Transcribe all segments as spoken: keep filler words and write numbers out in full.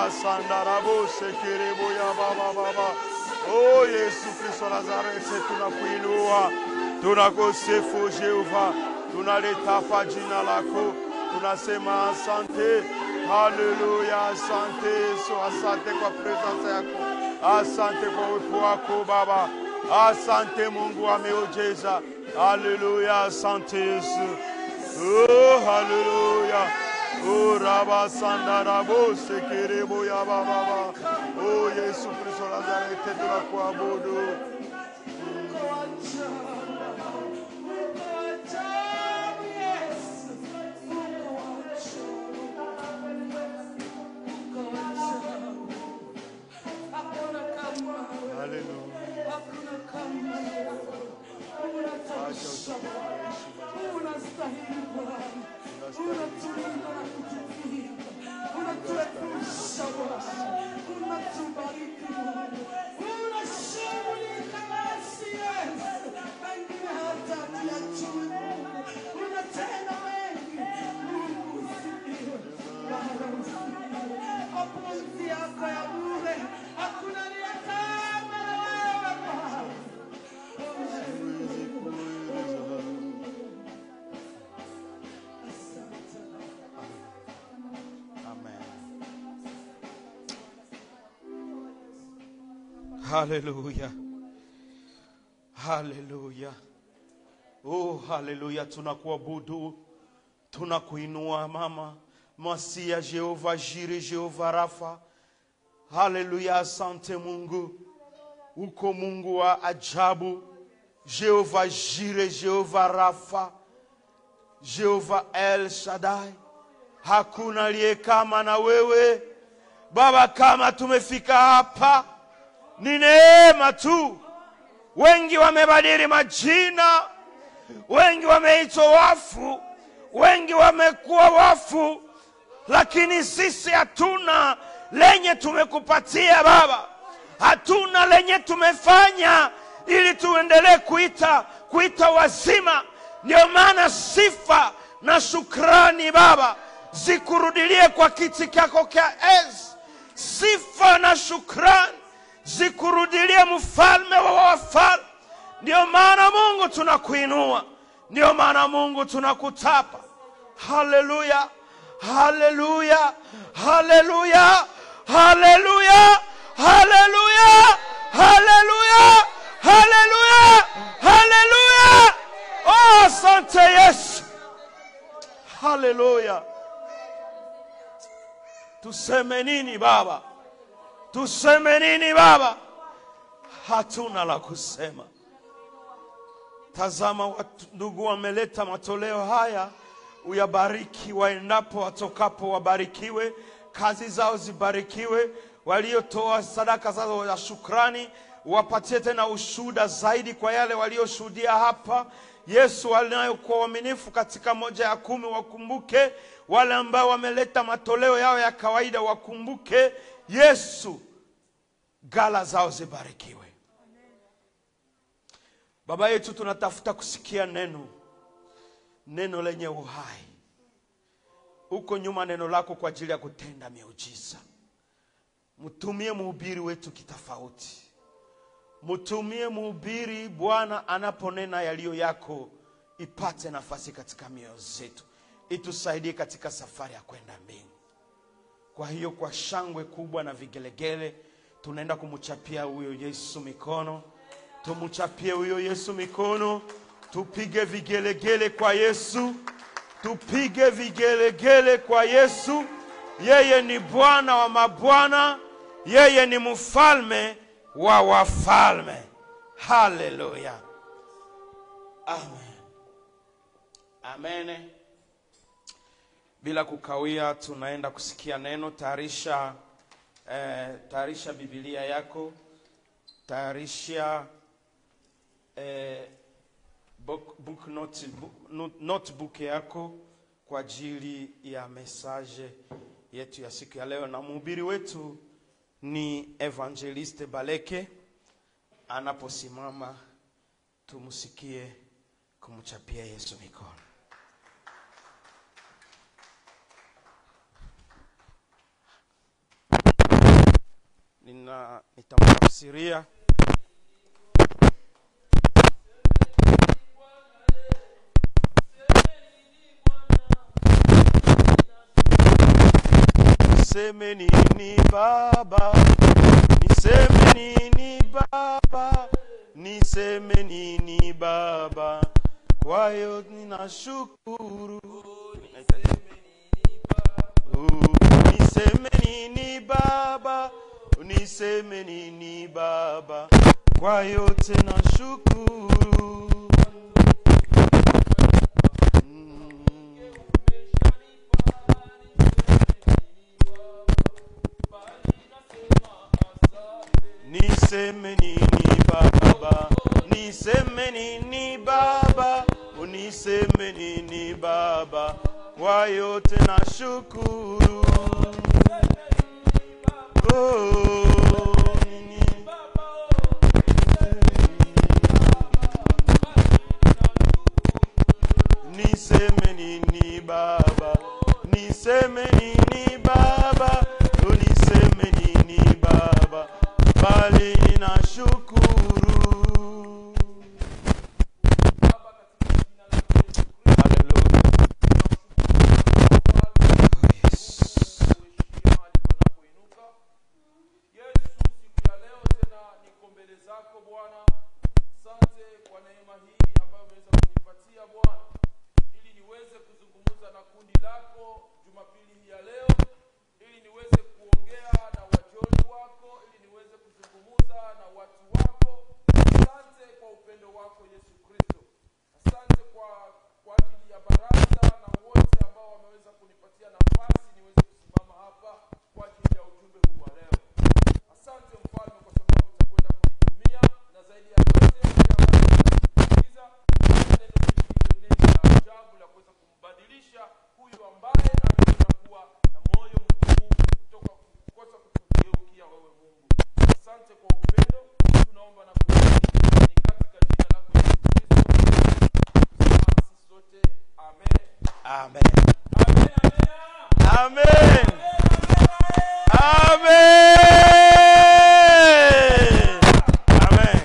Hallelujah. Sandarabo sekirebo ya baba baba. Oh Yesu Kristo Nazareti, tunakuinua, tunakusifu Jehova, tunalitafa jina lako, tunasema asante. Hallelujah, asante Yesu, asante kwa presence yako, asante kwa uwepo wako Baba, asante Mungu wa miujiza. Hallelujah, asante Yesu. Oh hallelujah. Oh Rabba Sandarabo sekirebo ya baba. Oh Yesu Kristo Nazareti, tunakuabudu. Hallelujah. Hallelujah. Oh hallelujah, tunakuabudu, tunakuinua mama, Masia Jehova Jire, Jehova Rafa. Hallelujah, asante Mungu. Uko Mungu wa ajabu. Jehova Jire, Jehova Rafa, Jehova El Shaddai. Hakuna aliye kama na wewe Baba. Kama tumefika hapa ni neema tu. Wengi wamebadili majina, wengi wameitwa wafu, wengi wamekuwa wafu, lakini sisi hatuna lenye tumekupatia Baba. Hatuna lenye tumefanya ili tuendelee kuita kuita wazima. Ndio maana sifa na shukrani Baba zikurudilie kwa kiti chako cha enzi. Sifa na shukrani zikurudilie mfalme wa wafalme. Ndio maana Mungu tunakuinua, ndio maana Mungu tunakutapa. Hallelujah, hallelujah, hallelujah, hallelujah, hallelujah, hallelujah, hallelujah, hallelujah. Oh asante Yesu. Hallelujah. Tuseme nini Baba? Tuseme nini Baba? Hatuna la kusema. Tazama watu, ndugu wameleta matoleo haya, uyabariki waendapo watokapo, wabarikiwe, kazi zao zibarikiwe, waliotoa sadaka zao za shukrani wapatie tena ushuhuda zaidi kwa yale walioshuhudia hapa. Yesu wanayokuwa waaminifu katika moja ya kumi wakumbuke, wale ambao wameleta matoleo yao ya kawaida wakumbuke. Yesu, gala zao zibarikiwe. Baba yetu, tunatafuta kusikia neno, neno lenye uhai. Uko nyuma neno lako kwa ajili ya kutenda miujiza. Mtumie mhubiri wetu kitofauti. Mtumie mhubiri Bwana anaponena yaliyo yako ipate nafasi katika mioyo zetu. Itusaidie katika safari ya kwenda mbingu. Kwa hiyo kwa shangwe kubwa na vigelegele tunaenda kumchapia huyo Yesu mikono. Tumchapie huyo Yesu mikono. Tupige vigelegele kwa Yesu. Tupige vigelegele kwa Yesu. Yeye ni Bwana wa mabwana. Yeye ni mfalme wa wafalme. Hallelujah. Amen. Amen. Bila kukawia tunaenda kusikia neno. Tayarisha eh, tayarisha Biblia yako. Tayarisha eh, book, book note, book, notebook yako kwa ajili ya message yetu ya siku ya leo. Na mhubiri wetu ni Evangeliste Baleke. Anaposimama tumusikie kumchapia Yesu mikono. na nitamtafsiria. Niseme nini Baba, niseme nini Baba, niseme nini Baba, kwa yote ninashukuru. Niseme nini Baba, niseme nini Baba, kwa yote nashukuru. Niseme nini Baba, niseme nini Baba, uniseme nini Baba, kwa yote nashukuru. Oh, nini niseme nini Baba, niseme nini Baba, uniseme nini Baba, bali ninashukuru. Amen. Amen. Amen. Amen.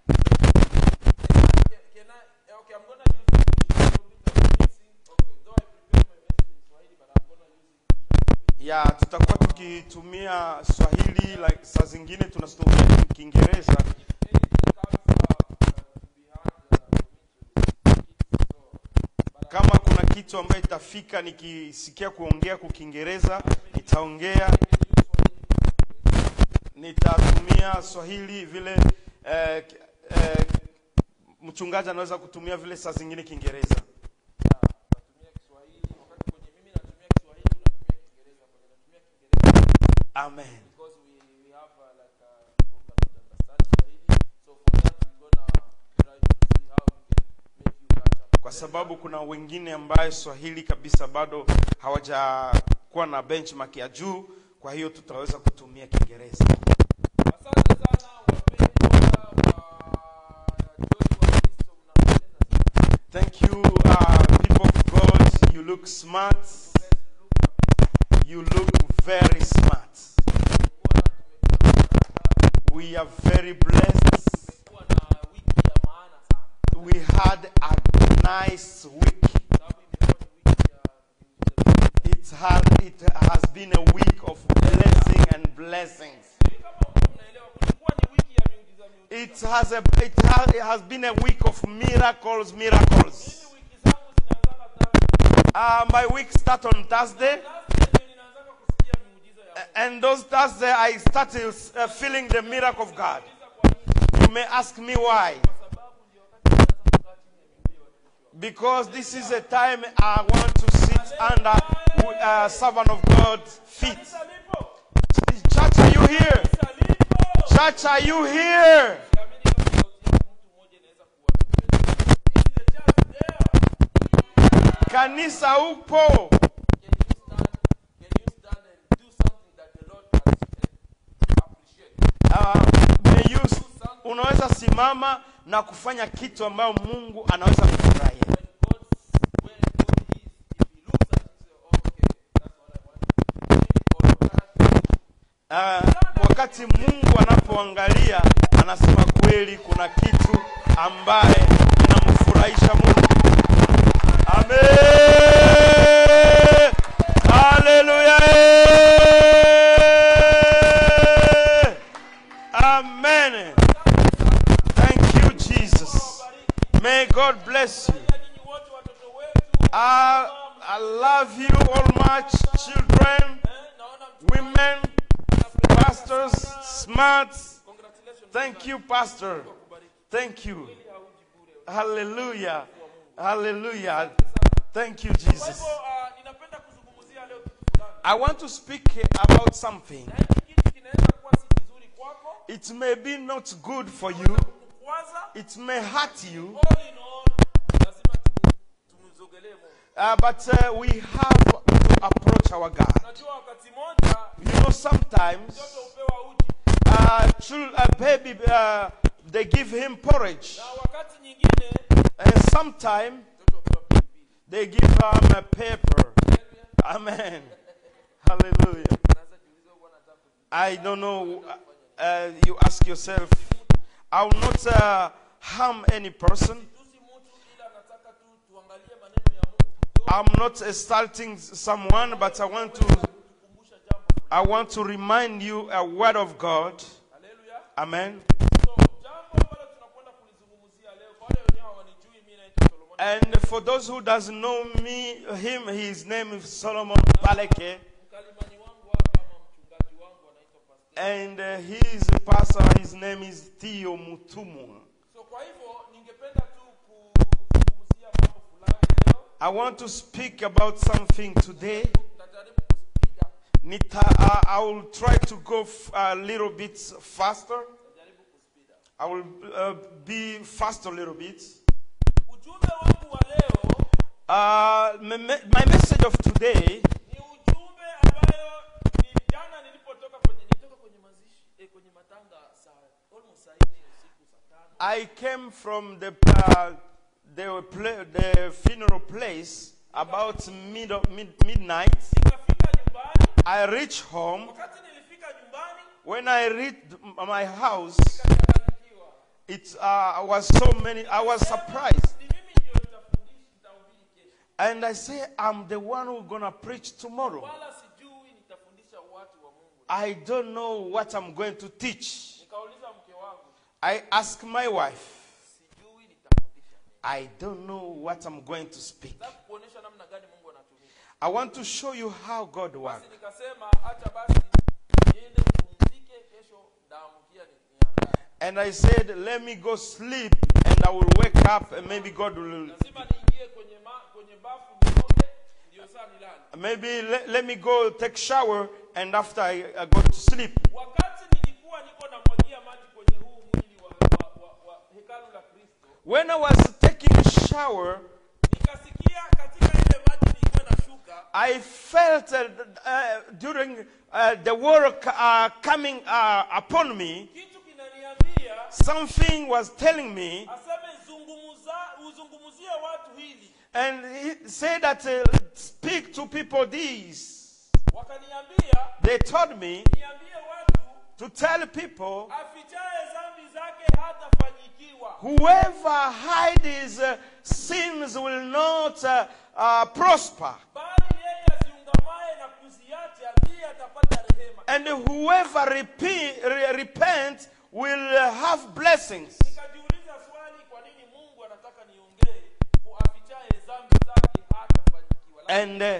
Can I? Okay, I'm gonna use English a little bit of mixing. Okay, though I prepare my message in Swahili, but I'm gonna use English. Ya, tutakuwa tukitumia Swahili, like saa zingine tunatumia Kiingereza. Kama kuna kitu ambaye itafika nikisikia kuongea kwa Kiingereza, nitaongea. Nitatumia Swahili vile eh, eh, mchungaji anaweza kutumia vile saa zingine Kiingereza. Natumia Kiswahili wakati kwenye mimi natumia Kiswahili, unatumia Kiingereza kwenye natumia Kiingereza. Amen. Because we we have uh, like uh, people cannot understand Swahili, so for that we're gonna try to see how we can make you catch up. Kwa sababu kuna wengine ambaye Swahili kabisa bado hawajakuwa na benchmark ya juu, kwa hiyo tutaweza kutumia Kiingereza. Asante sana wapendwa wa Joy wa Kristo, mnapendeza sana. Thank you, uh, people of God. You look smart. You look very smart. We are very blessed. We had a nice week. It has, it has been a week of blessing and blessings. It has, a, it, has, it has been a week of miracles, miracles. Uh, my week starts on Thursday. And those Thursday I started uh, feeling the miracle of God. You may ask me why. Because this is a time I want to sit under uh, servant of God's feet. Church, are you here? Church, are you here? Kanisa upo. Uh, may you, unaweza simama na kufanya kitu ambayo Mungu anaweza kufurahia. Uh, wakati Mungu anapoangalia anasema kweli kuna kitu ambaye inamfurahisha Mungu. Amen. Hallelujah. Amen. Thank you, Jesus. May God bless you. I, I love you all much, children, women, pastors, smart. Thank you, Pastor. Thank you. Hallelujah. Hallelujah. Thank you, Jesus. I want to speak about something. It may be not good for you. It may hurt you. Uh, but uh, we have to approach our God. You know, sometimes uh, children, a baby, uh, they give him porridge. And sometimes they give him a paper. Amen. Hallelujah. I don't know. Uh, you ask yourself, I will not uh, harm any person. I'm not insulting someone, but I want to I want to remind you a word of God. Amen. And for those who doesn't know me, him, his name is Solomon Baleke. And uh, he is a pastor, his name is Theo Mutumu. I want to speak about something today. Nita, uh, I will try to go f- a little bit faster. I will uh, be fast a little bit. Uh, my, my message of today I came from the uh, the, play, the funeral place about mid, mid, midnight. I reached home. When I reached my house, it uh, was so many. I was surprised. And I say, I'm the one who's going to preach tomorrow. I don't know what I'm going to teach. I asked my wife, I don't know what I'm going to speak. I want to show you how God works. And I said, let me go sleep and I will wake up and maybe God will... Maybe let, let me go take shower and after I, I go to sleep. When I was taking a shower, I felt uh, uh, during uh, the work uh, coming uh, upon me, something was telling me, and he said that uh, speak to people these. They told me to tell people whoever hides his uh, sins will not uh, uh, prosper. And whoever repeat, re- repent will uh, have blessings. And uh,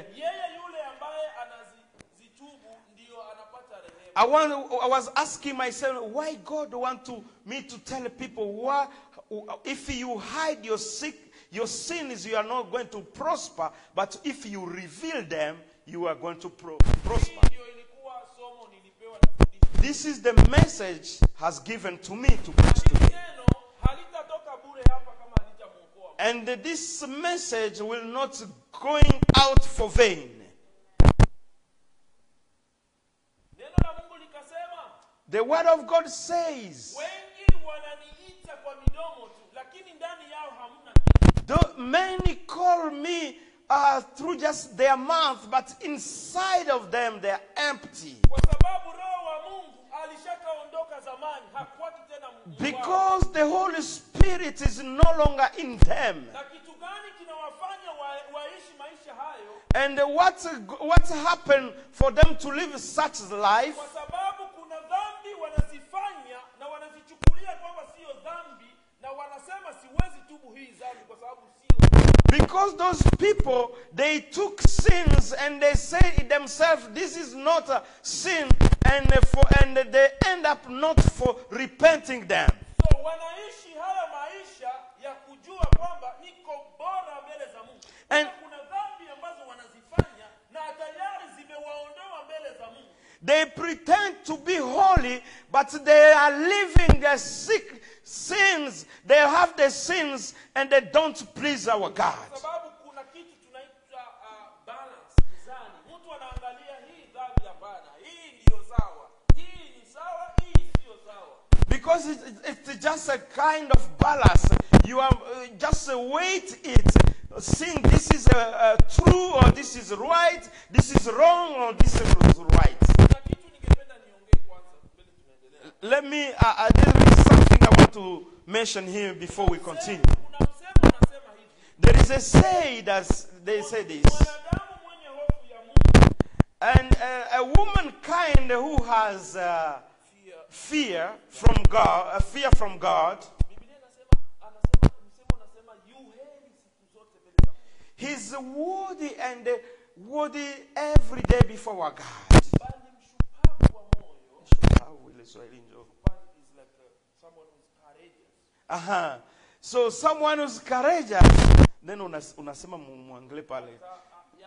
I, want, I was asking myself, why God want to, me to tell people, why, if you hide your sick, your sins, you are not going to prosper. But if you reveal them, you are going to pro- prosper. This is the message has given to me to preach today. And this message will not going out for vain. The word of God says, though many call me uh, through just their mouth, but inside of them they are empty. the Holy Spirit is no longer in them. Na kitu gani kinawafanya wa- waishi maisha hayo? And what, what happened for them to live such life? Kwa sababu kuna dhambi wanazifanya na wanazichukulia kwamba sio dhambi, na wanasema siwezi tubu hii dhambi kwa sababu sio dhambi. Because those people, they took sins and they say in themselves, this is not a sin, and for and they end up not for repenting them. So wanaishi haya maisha ya kujua kwamba niko bora mbele za Mungu. And- Kuna dhambi ambazo wanazifanya na tayari zimewaondoa mbele za Mungu. They pretend to be holy, but they are living their sick sins. They have their sins and they don't please our God. Kwa sababu kuna kitu tunaita uh, balance, mizani. Mtu anaangalia hii dhambi hapana, hii ndio sawa. Hii ni sawa, hii sio sawa. Because it, it, it's just a kind of balance. You are uh, just uh, weight it, seeing this is uh, uh, true or this is right, this is wrong or this is right. Kuna kitu ningependa niongee kwanza mbele tunaendelea. Let me, uh, uh, there is something I want to mention here before we continue. Kuna msemo unasema hivi. There is a say that they say this. Mwanadamu mwenye hofu ya Mungu And uh, a womankind who has uh, fear. fear from God, a fear from God, Biblia inasema anasema msemo unasema yu heri siku zote mbele za Mungu. he's worthy and uh, worthy every day before our God. Bali mshupavu wa moyo is like uh, someone who's courageous. Aha. So someone who's courageous, then unas, unasema mu- muangalie pale. Ata- a-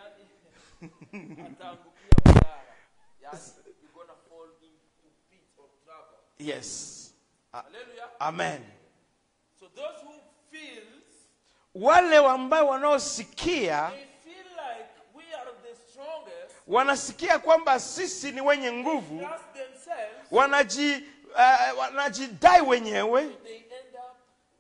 yani ataangukia madhara. Yani you're gonna fall into pit of trouble. Yes. Uh, Hallelujah. amen. So those who feel Wale ambao wanaosikia they feel like we are the strongest, wanasikia kwamba sisi ni wenye nguvu, trust themselves, wanaji uh, wanajidai wenyewe, they end up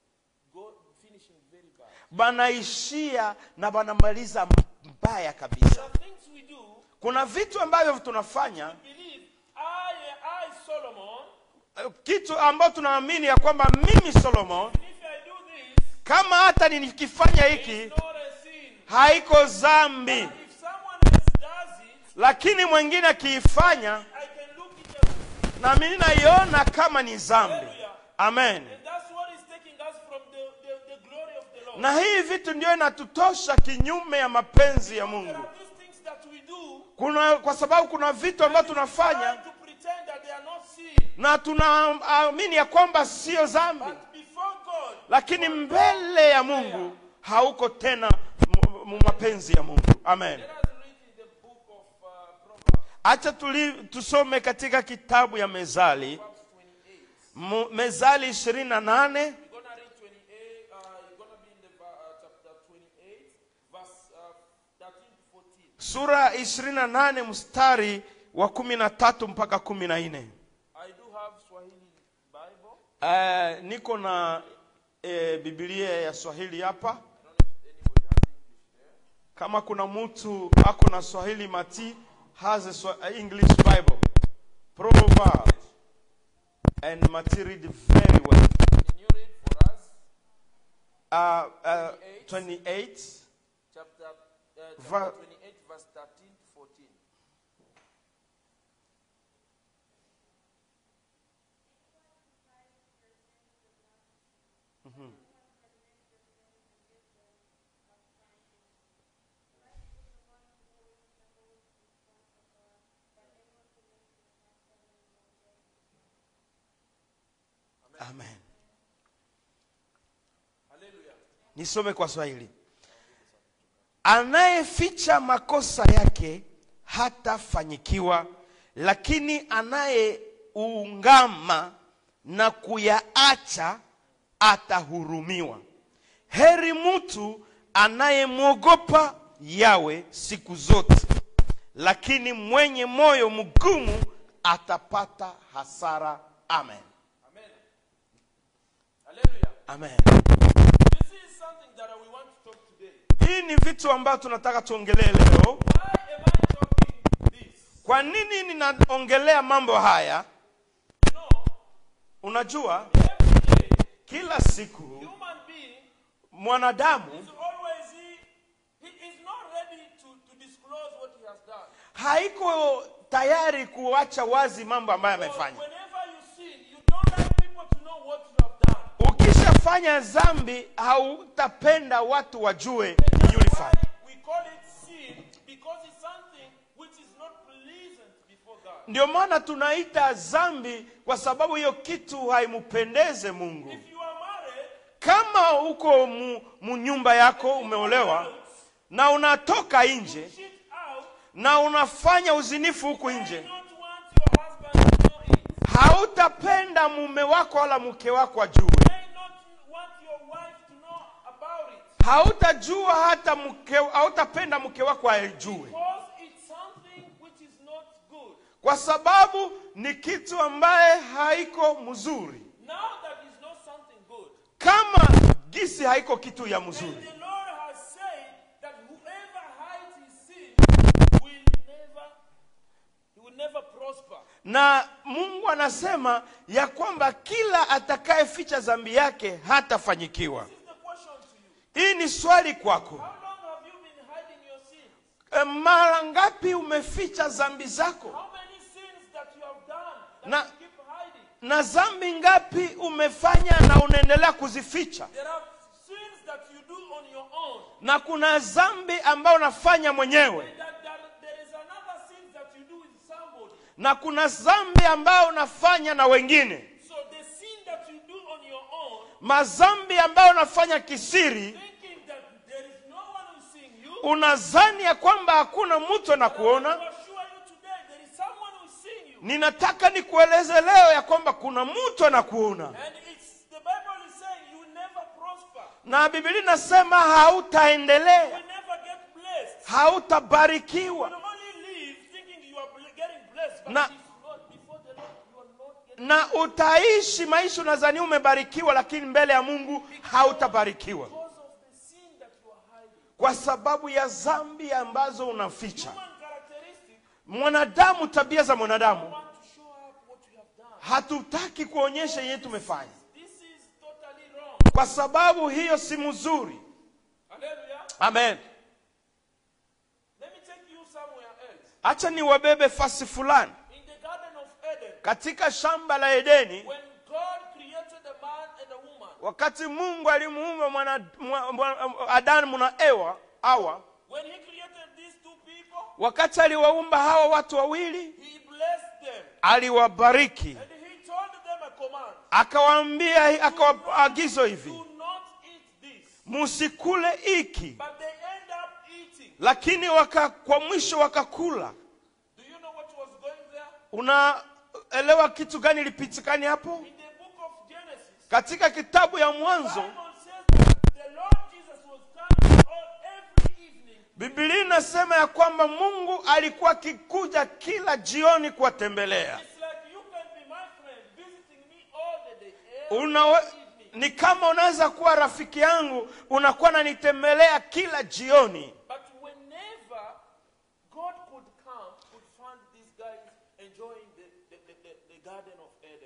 go finishing very bad. banaishia na banamaliza mbaya There kabisa. are things we do. Kuna vitu ambavyo tunafanya, Believe I, I Solomon, uh, kitu ambacho tunaamini ya kwamba mimi Solomon, if I do this, kama hata nikifanya hiki it's not a sin. haiko dhambi, If someone else does it, lakini mwingine akiifanya I can look it as na mimi naiona kama ni dhambi. Amen. and that's what is taking us from the, the, the glory of the Lord. Na hii vitu ndio inatutosha kinyume ya mapenzi ya There Mungu. are these things that we do Kuna, kwa sababu kuna vitu ambavyo tunafanya trying to pretend that they are not sin. na tunaamini ya kwamba sio dhambi, But before God, lakini mbele ya Mungu hauko tena mu- mu- mapenzi ya Mungu. Amen. let us read in the book of uh, Proverbs, Acha tuli, tusome katika kitabu ya Mezali, Proverbs twenty-eight. Mu- Mezali ishirini na nane You're going to read twenty-eight, uh, you're going to be in the uh, chapter twenty-eight, verse uh, thirteen to fourteen. sura ishirini na nane mstari wa kumi na tatu mpaka kumi na nne. I do have Swahili Bible. Uh, niko na uh, Biblia ya Swahili hapa. I don't know if anybody has English there. Kama kuna mtu ako na Swahili, Mati has a Swa- a English Bible. Proverb. And Mati read very well. Can you read for us Uh, uh, twenty-eight. chapter, uh, Va- chapter twenty-eight, verse thirteen to fourteen? Amen. Hallelujah. Nisome kwa Swahili. Anayeficha makosa yake hatafanyikiwa, lakini anayeungama na kuyaacha atahurumiwa. Heri mtu anayemwogopa Yawe siku zote, lakini mwenye moyo mgumu atapata hasara. Amen. Amen. Hallelujah. Amen. This is something that we want to talk today. Hii ni vitu ambavyo tunataka tuongelee leo. Why am I talking this? Kwa nini ninaongelea mambo haya? You know, Unajua, every day Kila siku human being mwanadamu is always he, he is not ready to, to disclose what he has done. haiko tayari kuacha wazi mambo ambayo So amefanya. whenever you sin, you don't like people to know what you have done. Ukishafanya dhambi hautapenda watu wajue That's ulifanya. why we call it sin, because it's something which is not pleasant before God. Ndio maana tunaita dhambi kwa sababu hiyo kitu haimpendeze Mungu. If you are married, Kama uko mu, mu nyumba yako umeolewa na unatoka nje cheat out, na unafanya uzinifu huku you nje, don't want your husband to know it. hautapenda mume wako wala mke wako ajue. You may not want your wife to know about it. Hautajua hata mke, hautapenda mke wako ajue, Because it's something which is not good. kwa sababu ni kitu ambaye haiko mzuri. Now that is not something good. Kama gisi haiko kitu ya And mzuri, the Lord has said that whoever hides his sin will never, he will never prosper. na Mungu anasema ya kwamba kila atakayeficha dhambi yake hatafanyikiwa. This is the question to you. Hii ni swali kwako. How long have you been hiding your sins? E, mara ngapi umeficha dhambi zako? How many sins that you have done that Na- you keep hiding? Na dhambi ngapi umefanya na unaendelea kuzificha? There are sins that you do on your own. Na kuna dhambi ambayo unafanya mwenyewe, And that, that there is another sin that you do with somebody. na kuna dhambi ambayo unafanya na wengine. So the sin that you do on your own, Madhambi ambayo unafanya kisiri, thinking that there is no one who is seeing you, unadhani ya kwamba hakuna mtu I anakuona. assure you today, there is someone who is seeing you. Ninataka nikueleze leo ya kwamba kuna mtu anakuona, And it's, the Bible is saying you will never prosper. na Biblia inasema hautaendelea, You will never get blessed. You hautabarikiwa, will only live thinking you are ble- getting blessed. But Na- it's not, before the Lord, you are not getting na utaishi maisha unadhani umebarikiwa, lakini mbele ya Mungu hautabarikiwa because of the sin that you are hiding. kwa sababu ya dhambi ambazo unaficha. Human characteristic, Mwanadamu, tabia za mwanadamu, want to show up what you have done. hatutaki kuonyesha yeye tumefanya, This is totally wrong. kwa sababu hiyo si mzuri. Hallelujah. Amen. Let me take you somewhere else. Acha niwabebe fasi fulani. In the Garden of Eden, Katika shamba la Edeni, when God created a man and a woman, wakati Mungu alimuumba mwana, mwa, mwa, Adamu na Ewa, Hawa, when he created these two people, wakati aliwaumba hawa watu wawili, he blessed them. aliwabariki, And he told them a command. akawaambia, akawaagizo hivi: Do not eat this. musikule hiki. But they end up eating. Lakini waka, kwa mwisho wakakula. Do you know what was going there? Unaelewa kitu gani lipitikani hapo? In the book of Genesis, Katika kitabu ya Mwanzo, Bible says that the Lord Jesus was coming all every evening. Biblia inasema ya kwamba Mungu alikuwa akikuja kila jioni kuwatembelea. It's like you can be my friend, visiting me all the day, every Unawe, evening. ni kama unaweza kuwa rafiki yangu, unakuwa nanitembelea kila jioni. But whenever God could come, could find these guys enjoying the, the, the, the, the Garden of Eden.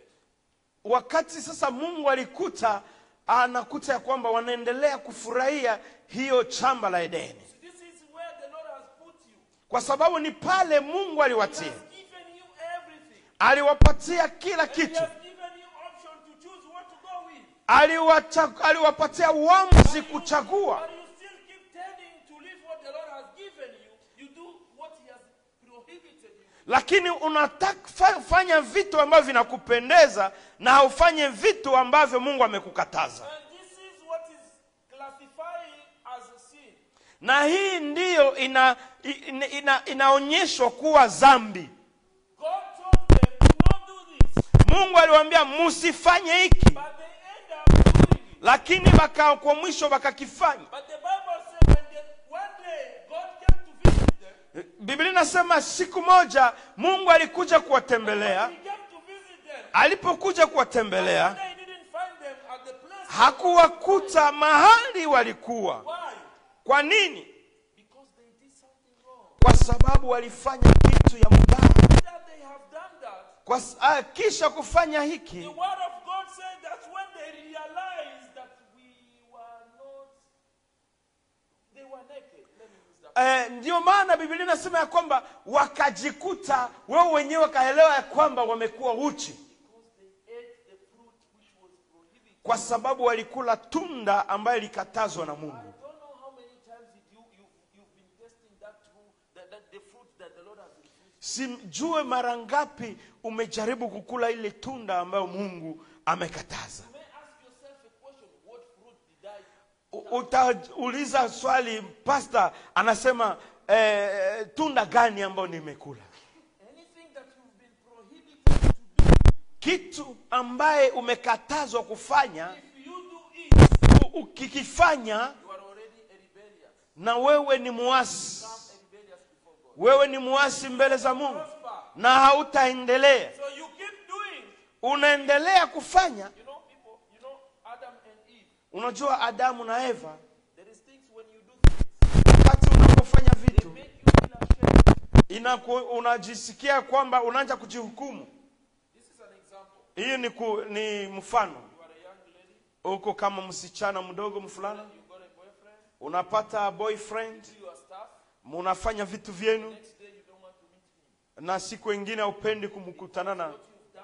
Wakati sasa Mungu alikuta, anakuta ya kwamba wanaendelea kufurahia hiyo shamba la Edeni, So this is where the Lord has put you. kwa sababu ni pale Mungu He aliwatia, has given you everything. aliwapatia kila And he kitu, has given you option to choose what to go with. aliwacha, aliwapatia uamuzi kuchagua. But you still keep tending to live what the Lord has given you. You do what he has prohibited you. Lakini unataka fa- fanya vitu ambavyo vinakupendeza na haufanye vitu ambavyo Mungu amekukataza. And this is what is classifying as a sin. Na hii ndiyo ina, ina, ina, inaonyeshwa kuwa dhambi. God told them, do not do this. Mungu aliwaambia msifanye hiki, But they end up doing it. lakini baka, kwa mwisho wakakifanya. But the Bible says when they, one day God came to visit them, Biblia inasema siku moja Mungu alikuja kuwatembelea. he came to visit them. Alipokuja kuwatembelea, One day he didn't find them at the place. hakuwakuta mahali walikuwa. Why? Kwa nini? Because they did something wrong. Kwa sababu walifanya kitu ya mbaya. That they have done that. Kwa, ah, kisha kufanya The hiki, word of God said that when they realized Eh, ndio maana Biblia inasema ya kwamba wakajikuta wao wenyewe wakaelewa ya kwamba wamekuwa uchi. Kwa sababu walikula tunda ambayo likatazwa na Mungu. Sijue mara ngapi umejaribu kukula ile tunda ambayo Mungu amekataza. Utauliza swali, pastor anasema eh, tunda gani ambayo nimekula? Kitu ambaye umekatazwa kufanya, ukikifanya na wewe ni muasi. Wewe ni muasi mbele za Mungu na hautaendelea. Unaendelea kufanya. Unajua Adamu na Eva, wakati unapofanya vitu inaku, unajisikia kwamba unaanza kujihukumu. Hiyo ni, ku, ni mfano. Uko kama msichana mdogo mfulana, unapata boyfriend, munafanya vitu vyenu, na siku nyingine upendi kumkutana na,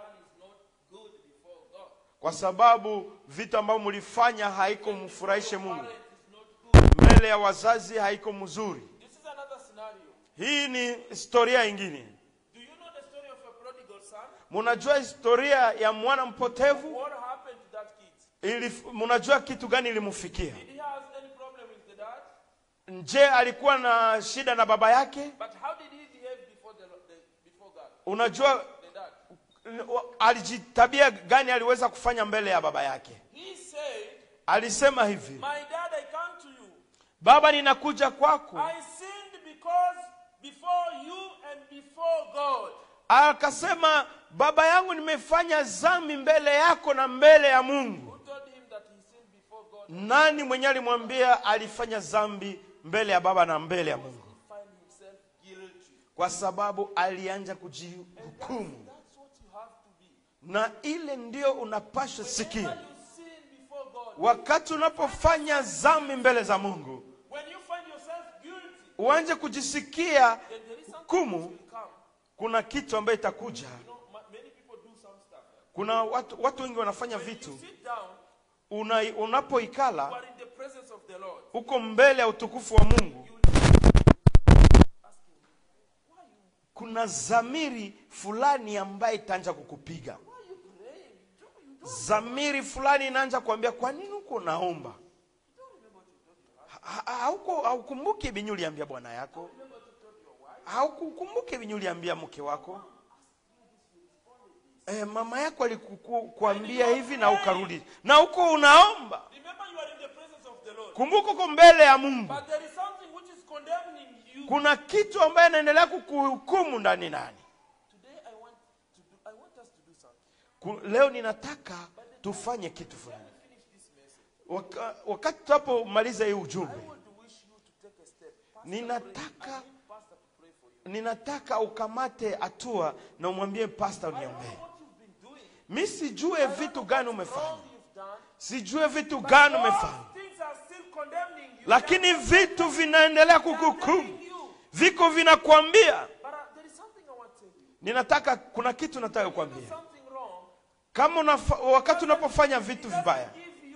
kwa sababu vitu ambavyo mlifanya haiko mfurahishe Mungu. Mbele ya wazazi haiko mzuri. Hii ni historia nyingine. Munajua historia ya mwana mpotevu? Ili munajua kitu gani ilimfikia? Je, alikuwa na shida na baba yake? Unajua alijitabia gani aliweza kufanya mbele ya baba yake? Alisema hivi, Baba, ninakuja kwako. Akasema, baba yangu, nimefanya dhambi mbele yako na mbele ya Mungu. Nani mwenye alimwambia alifanya dhambi mbele ya baba na mbele ya Mungu? Kwa sababu alianza kujihukumu. Na ile ndio unapaswa sikia. Wakati unapofanya dhambi mbele za Mungu, uanze kujisikia hukumu, kuna kitu ambaye itakuja. Kuna watu, watu wengi wanafanya vitu. Una, unapoikala uko mbele ya utukufu wa Mungu, kuna zamiri fulani ambaye itaanza kukupiga. Zamiri fulani inaanza kuambia, kwa nini uko naomba? Hauko haukumbuki binyu uliambia bwana yako? Haukukumbuki binyu uliambia mke wako? Eh, mama yako alikuambia hivi na ukarudi. Na uko unaomba. Kumbuka uko mbele ya Mungu. Kuna kitu ambaye anaendelea kukuhukumu ndani ndani. Leo ninataka tufanye kitu fulani. Waka, wakati tunapomaliza hii ujumbe, ninataka ninataka ukamate hatua na umwambie pastor uniombee. Mimi sijue vitu gani umefanya. Sijue vitu gani umefanya. Lakini vitu vinaendelea kukuhukumu. Viko vinakuambia. Ninataka, kuna kitu nataka kukuambia. Kama unafa, wakati unapofanya vitu vibaya,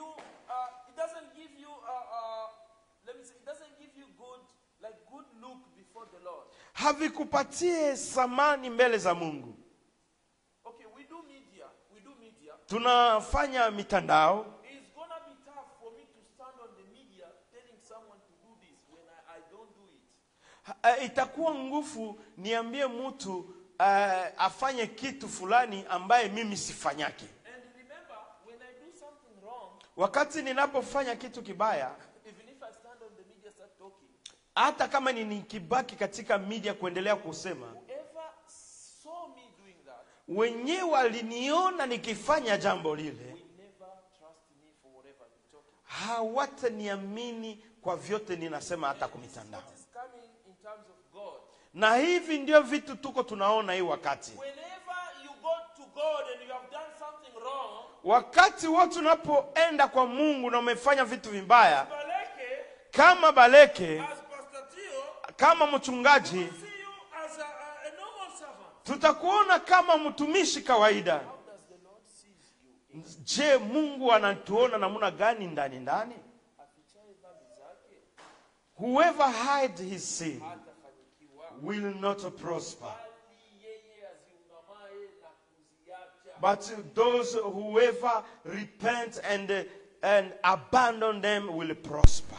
havikupatie samani mbele za Mungu. Okay, we do media. We do media. Tunafanya mitandao. It's gonna be tough for me to stand on the media telling someone to do this when I, I don't do it. Uh, itakuwa nguvu niambie mtu uh, afanye kitu fulani ambaye mimi sifanyake. And remember, when I do something wrong, wakati ninapofanya kitu kibaya, even if I stand on the media start talking, hata kama ni nikibaki katika media kuendelea kusema, whoever saw me doing that, wenyewe waliniona nikifanya jambo lile, will never trust me for whatever I'm talking. hawataniamini kwa vyote ninasema hata kwa mitandao. What is coming in terms of God. Na hivi ndio vitu tuko tunaona hii wakati. Whenever you go to God and you have done something wrong, wakati watu unapoenda kwa Mungu na umefanya vitu vibaya, Baleke, kama Baleke, as Pastor Tio, kama mchungaji, We see you as a, a, a normal servant. tutakuona kama mtumishi kawaida. How does the Lord see you? In Je, Mungu anatuona namna gani ndani ndani? afichaye dhambi zake Whoever hides his sin hatafanikiwa, will not prosper. bali yeye aziungamaye na kuziacha. But those whoever repent and uh, and abandon them will prosper.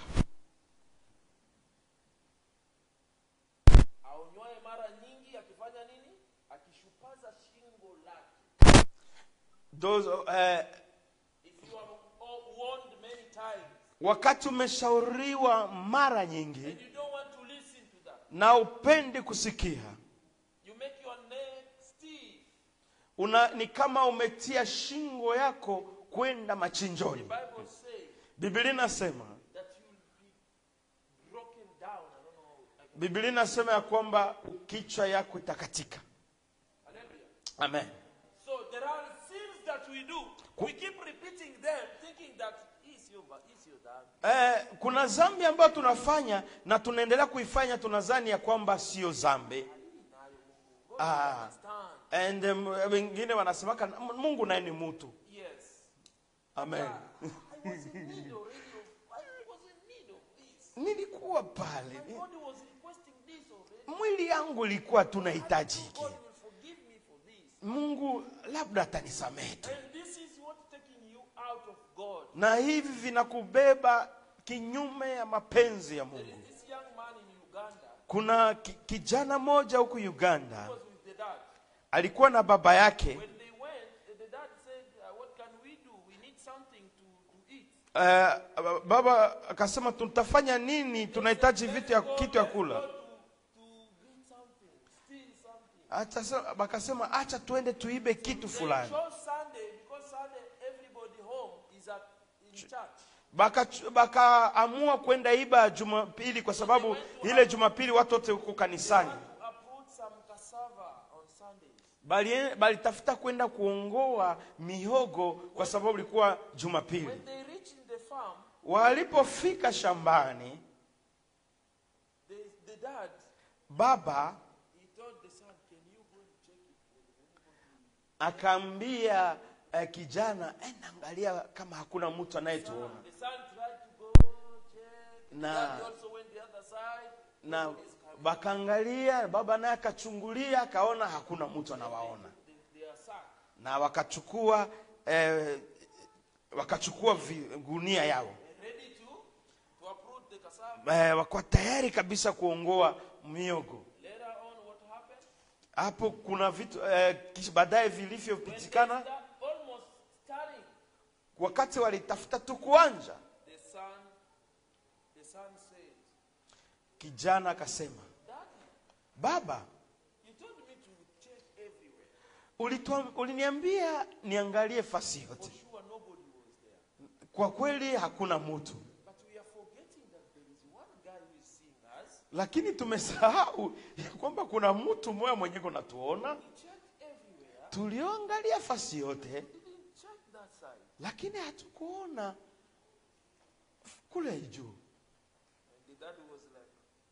Aonywaye mara nyingi akifanya nini? Akishupaza shingo lake. Those uh, If you are warned many times wakati umeshauriwa mara nyingi and you don't want to listen to that, na upendi kusikia, you make your neck stiff. una ni kama umetia shingo yako kwenda machinjoni. The Bible says Biblia inasema that you will be broken down. I don't know. I can- Biblia inasema ya kwamba kichwa yako itakatika. Hallelujah. Amen. So there are sins that we do. We keep repeating them, thinking that is your is your dad. Eh, kuna dhambi ambayo tunafanya na tunaendelea kuifanya, tunadhani ya kwamba sio dhambi. God Ah. understand. And um, wengine wanasemaka Mungu naye ni mtu. Yes. Amen. I was in need already of, I was in need of this. Nilikuwa pale, My body was requesting this already. mwili yangu ilikuwa tunahitaji hiki. God will forgive me for this. Mungu labda atanisamehe tu. And this is what taking you out of God. Na hivi vinakubeba kinyume ya mapenzi ya There Mungu. is this young man in Uganda Kuna ki, kijana moja huku Uganda who was with the dad. alikuwa na baba yake. When they went, the dad said, uh, what can we do? We need something to, to eat. Uh, baba akasema tutafanya nini? Tunahitaji vitu ya kitu ya Let's go kula. to, to get something, steal something. Acha akasema acha tuende tuibe kitu They fulani. chose Sunday because Sunday everybody home is at in church. Baka bakaamua kwenda iba Jumapili kwa sababu ile Jumapili watu wote huko kanisani. Want to uproot some cassava on Sundays. Bali bali tafuta kwenda kuongoa mihogo kwa sababu ilikuwa Jumapili. When they reach in the farm, Walipofika shambani, the, the dad, baba he told the son, can you go and check it for the akaambia eh, kijana, enda angalia kama hakuna mtu anayetuona. The son tried to go check. The Na- dad also went the other side. Na Nobody's coming. bakaangalia, baba naye akachungulia, akaona hakuna mtu anawaona. They, they are sacked. Na wakachukua eh, wakachukua vi- gunia yao. Ready to, to uproot the cassava. Eh, wako tayari kabisa kuongoa miogo. Later on, what happened? Hapo kuna vitu eh, kisha baadaye When they vilivyopitikana, start almost starting, wakati walitafuta tu kuanja, the son, the son said, kijana akasema, Daddy, baba, you told me to check everywhere. ulituam- uliniambia niangalie fasi For yote. sure, nobody was there. Kwa kweli hakuna mtu, But we are forgetting that there is one guy who is seeing us. lakini tumesahau ya kwamba kuna mtu mmoja mwenye kunatuona. We checked everywhere. Tulioangalia fasi yote, Didn't check that side. lakini hatukuona kule juu. And the dad was like,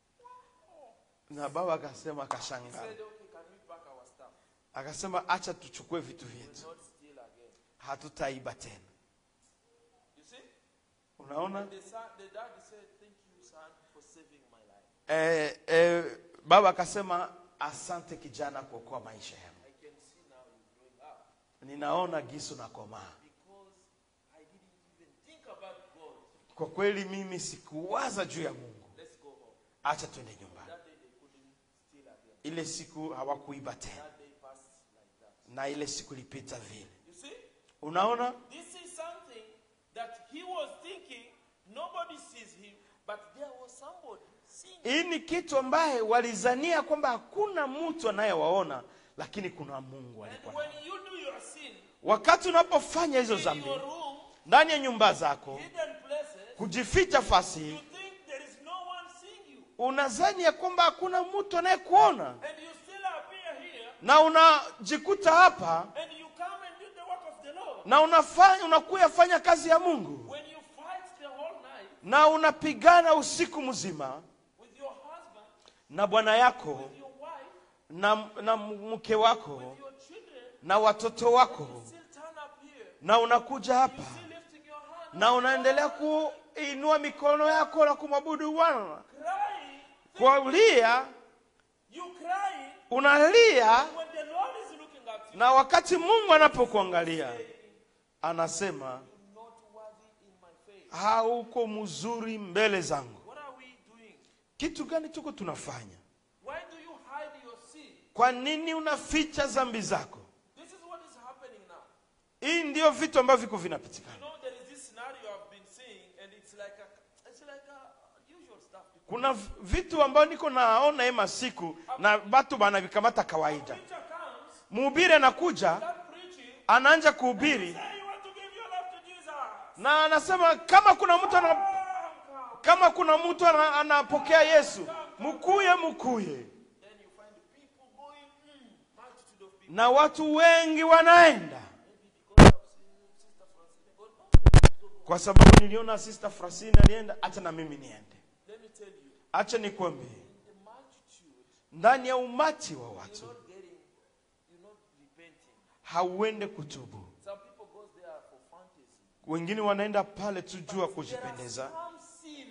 Na baba akasema, he akashangaa, said, okay, can we pack our stuff? akasema acha tuchukue vitu We'll vyetu, not steal again. hatutaiba tena. You see? Unaona? And the, son, the dad said, thank you, son, for saving my life. Eh, eh, baba akasema asante kijana kwa kuokoa maisha yangu. I can see now you're growing up. Ninaona gisu na komaa. Because I didn't even think about God. Kwa kweli mimi sikuwaza juu ya Mungu. Let's go home. Acha twende nyumbani. That day they couldn't steal again. Ile siku hawakuiba tena, That day passed like that. na ile siku ilipita vile. You see? Unaona? This is something that he was thinking, nobody sees him, but there was somebody seeing him. Hii ni kitu ambaye walizania kwamba hakuna mtu anayewaona, lakini kuna Mungu And alikuwa. when you do your sin Wakati unapofanya hizo in dhambi your room, ndani ya nyumba zako, hidden places, kujificha you fasi, think there is no one seeing you. unadhani ya kwamba hakuna mtu anayekuona, And you still appear here, na unajikuta hapa and you come and do the work of the Lord. na unafanya unakuya fanya kazi ya Mungu, When you fight the whole night na unapigana usiku mzima with your husband, na bwana yako with your wife, na, na mke wako with your children, na watoto wako, you still turn up here. na unakuja You hapa still lifting your hand. na unaendelea kuinua mikono yako na kumwabudu Bwana. Crying. Kulia, You crying unalia, when the Lord is looking at you. na wakati Mungu anapokuangalia anasema You're not worthy in my face. hauko mzuri mbele zangu. What are we doing? Kitu gani tuko tunafanya? Why do you hide your sin? Kwa nini unaficha dhambi zako? This is what is happening now. Hii ndio vitu ambavyo viko vinapitikana. You know, there is this scenario I've been seeing, and it's like a, it's like a usual stuff. Kuna vitu ambavyo niko naona hema siku na watu wanavikamata kawaida. Preacher comes, Mhubiri anakuja, start preaching, anaanza kuhubiri say you want to give your life to Jesus. na anasema kama kuna mtu ana, Come, come. kama kuna mtu ana, anapokea Yesu, mkuye mkuye. Then you find people going, mm, multitude of people. Na watu wengi wanaenda. Maybe because I've seen Sister Francine going, oh, let me go. Kwa sababu niliona Sister Francine alienda, acha na mimi niende. Let me tell you, Acha nikwambie, in the multitude, ndani ya umati wa you're watu not getting, you're not repenting. hauende kutubu. Some people go there for fantasy. Wengine wanaenda pale tu juu ya There are kujipendeza. some sin.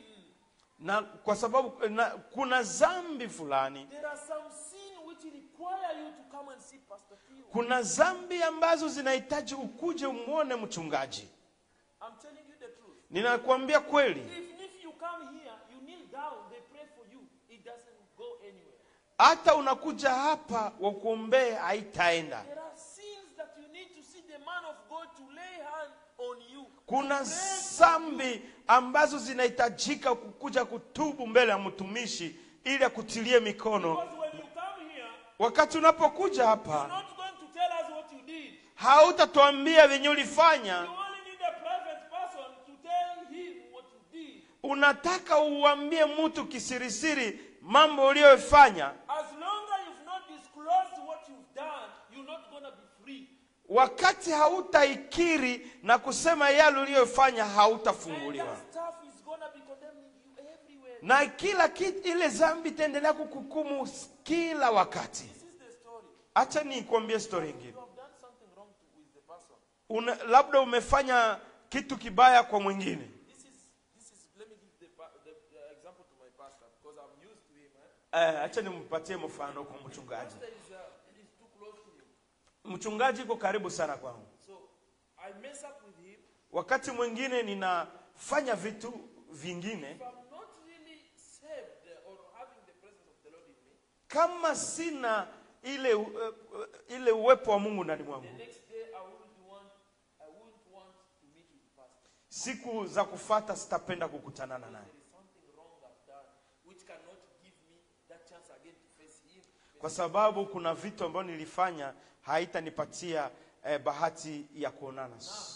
Na kwa sababu na, kuna zambi fulani, There are some sin which require you to come and see Pastor Theo. kuna zambi ambazo zinahitaji ukuje umuone mchungaji. I'm telling you the truth. Ninakwambia kweli, If, if you come here, you kneel down, they pray for you. It doesn't go anywhere. hata unakuja hapa wakuombee haitaenda. There are sins that you need to see the man of God to lay hand on you. Kuna zambi ambazo zinahitajika kukuja kutubu mbele ya mtumishi ili akutilie mikono. Because when you come here, Wakati unapokuja you're hapa, not going to tell us what you did. hautatuambia venye You ulifanya. only need a private person to tell him what you did. Unataka uambie mtu kisirisiri mambo uliyofanya. As long as you've not disclosed what you've done, you're not going to be free. Wakati hautaikiri na kusema yale uliyofanya, And hautafunguliwa. that stuff is going to be condemning you everywhere. Na kila kitu, ile zambi itaendelea kukuhukumu kila wakati. This is the story. Acha nikwambie story nyingine. You have done something wrong to, with the person. Una, labda umefanya kitu kibaya kwa mwingine. This is, this is, let me give the, pa- the, the example to my pastor because I'm used to him. Eh? Eh, acha nimpatie mfano kwa mchungaji. Pastor is, uh, is too close to him. Mchungaji yuko karibu sana kwangu. So I mess up with him. Wakati mwingine ninafanya vitu vingine, If I'm not really saved or having the presence of the Lord in me, kama sina ile uh, uh, ile uwepo wa Mungu ndani mwangu, the next day I wouldn't want, I wouldn't want to meet with the pastor. siku za kufuata sitapenda kukutanana naye, There is something wrong I've done which cannot give me that chance again to face him. kwa sababu kuna vitu ambavyo nilifanya haitanipatia eh, bahati ya kuonana.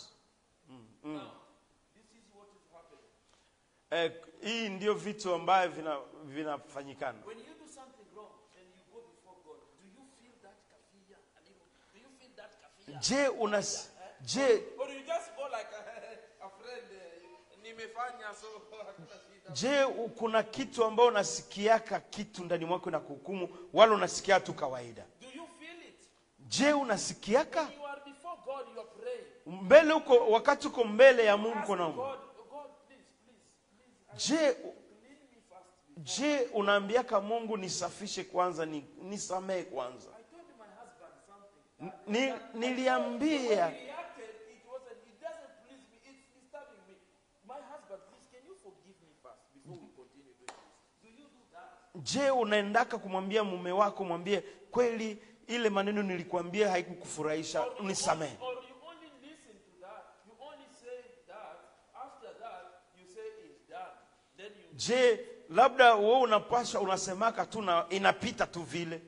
Mm, mm. Now, this is what is happening. Eh, hii ndio vitu ambavyo vina vinafanyikana. When you do something wrong and you go before God, do you feel that kafia a little? Do you feel that kafia? Je, unas je Or you just go like a, a friend, uh, nimefanya so hakuna shida. je u- kuna kitu ambao unasikiaka kitu ndani mwako na kuhukumu, wala unasikia tu kawaida? Do you feel it? Je, unasikiaka When you are before God, you are praying. mbele uko, wakati uko mbele ya Mungu Ask uko God, naomba? oh God, please, please, please. Je, u- Clean me first. je unaambiaka Mungu nisafishe kwanza, ni nisamee kwanza? I told my husband something. Ni, niliambia When he reacted, it wasn't, it doesn't please me, it's disturbing me. My husband, please, can you forgive me first before we continue doing this? Do you do that? je unaendaka kumwambia mume wako, mwambie kweli ile maneno nilikwambia haikukufurahisha, Or you nisamee? only- Or you only listen to that, you only say that, after that, you say it's done. Then you Je, labda wewe unapasha unasemaka tu na inapita tu vile?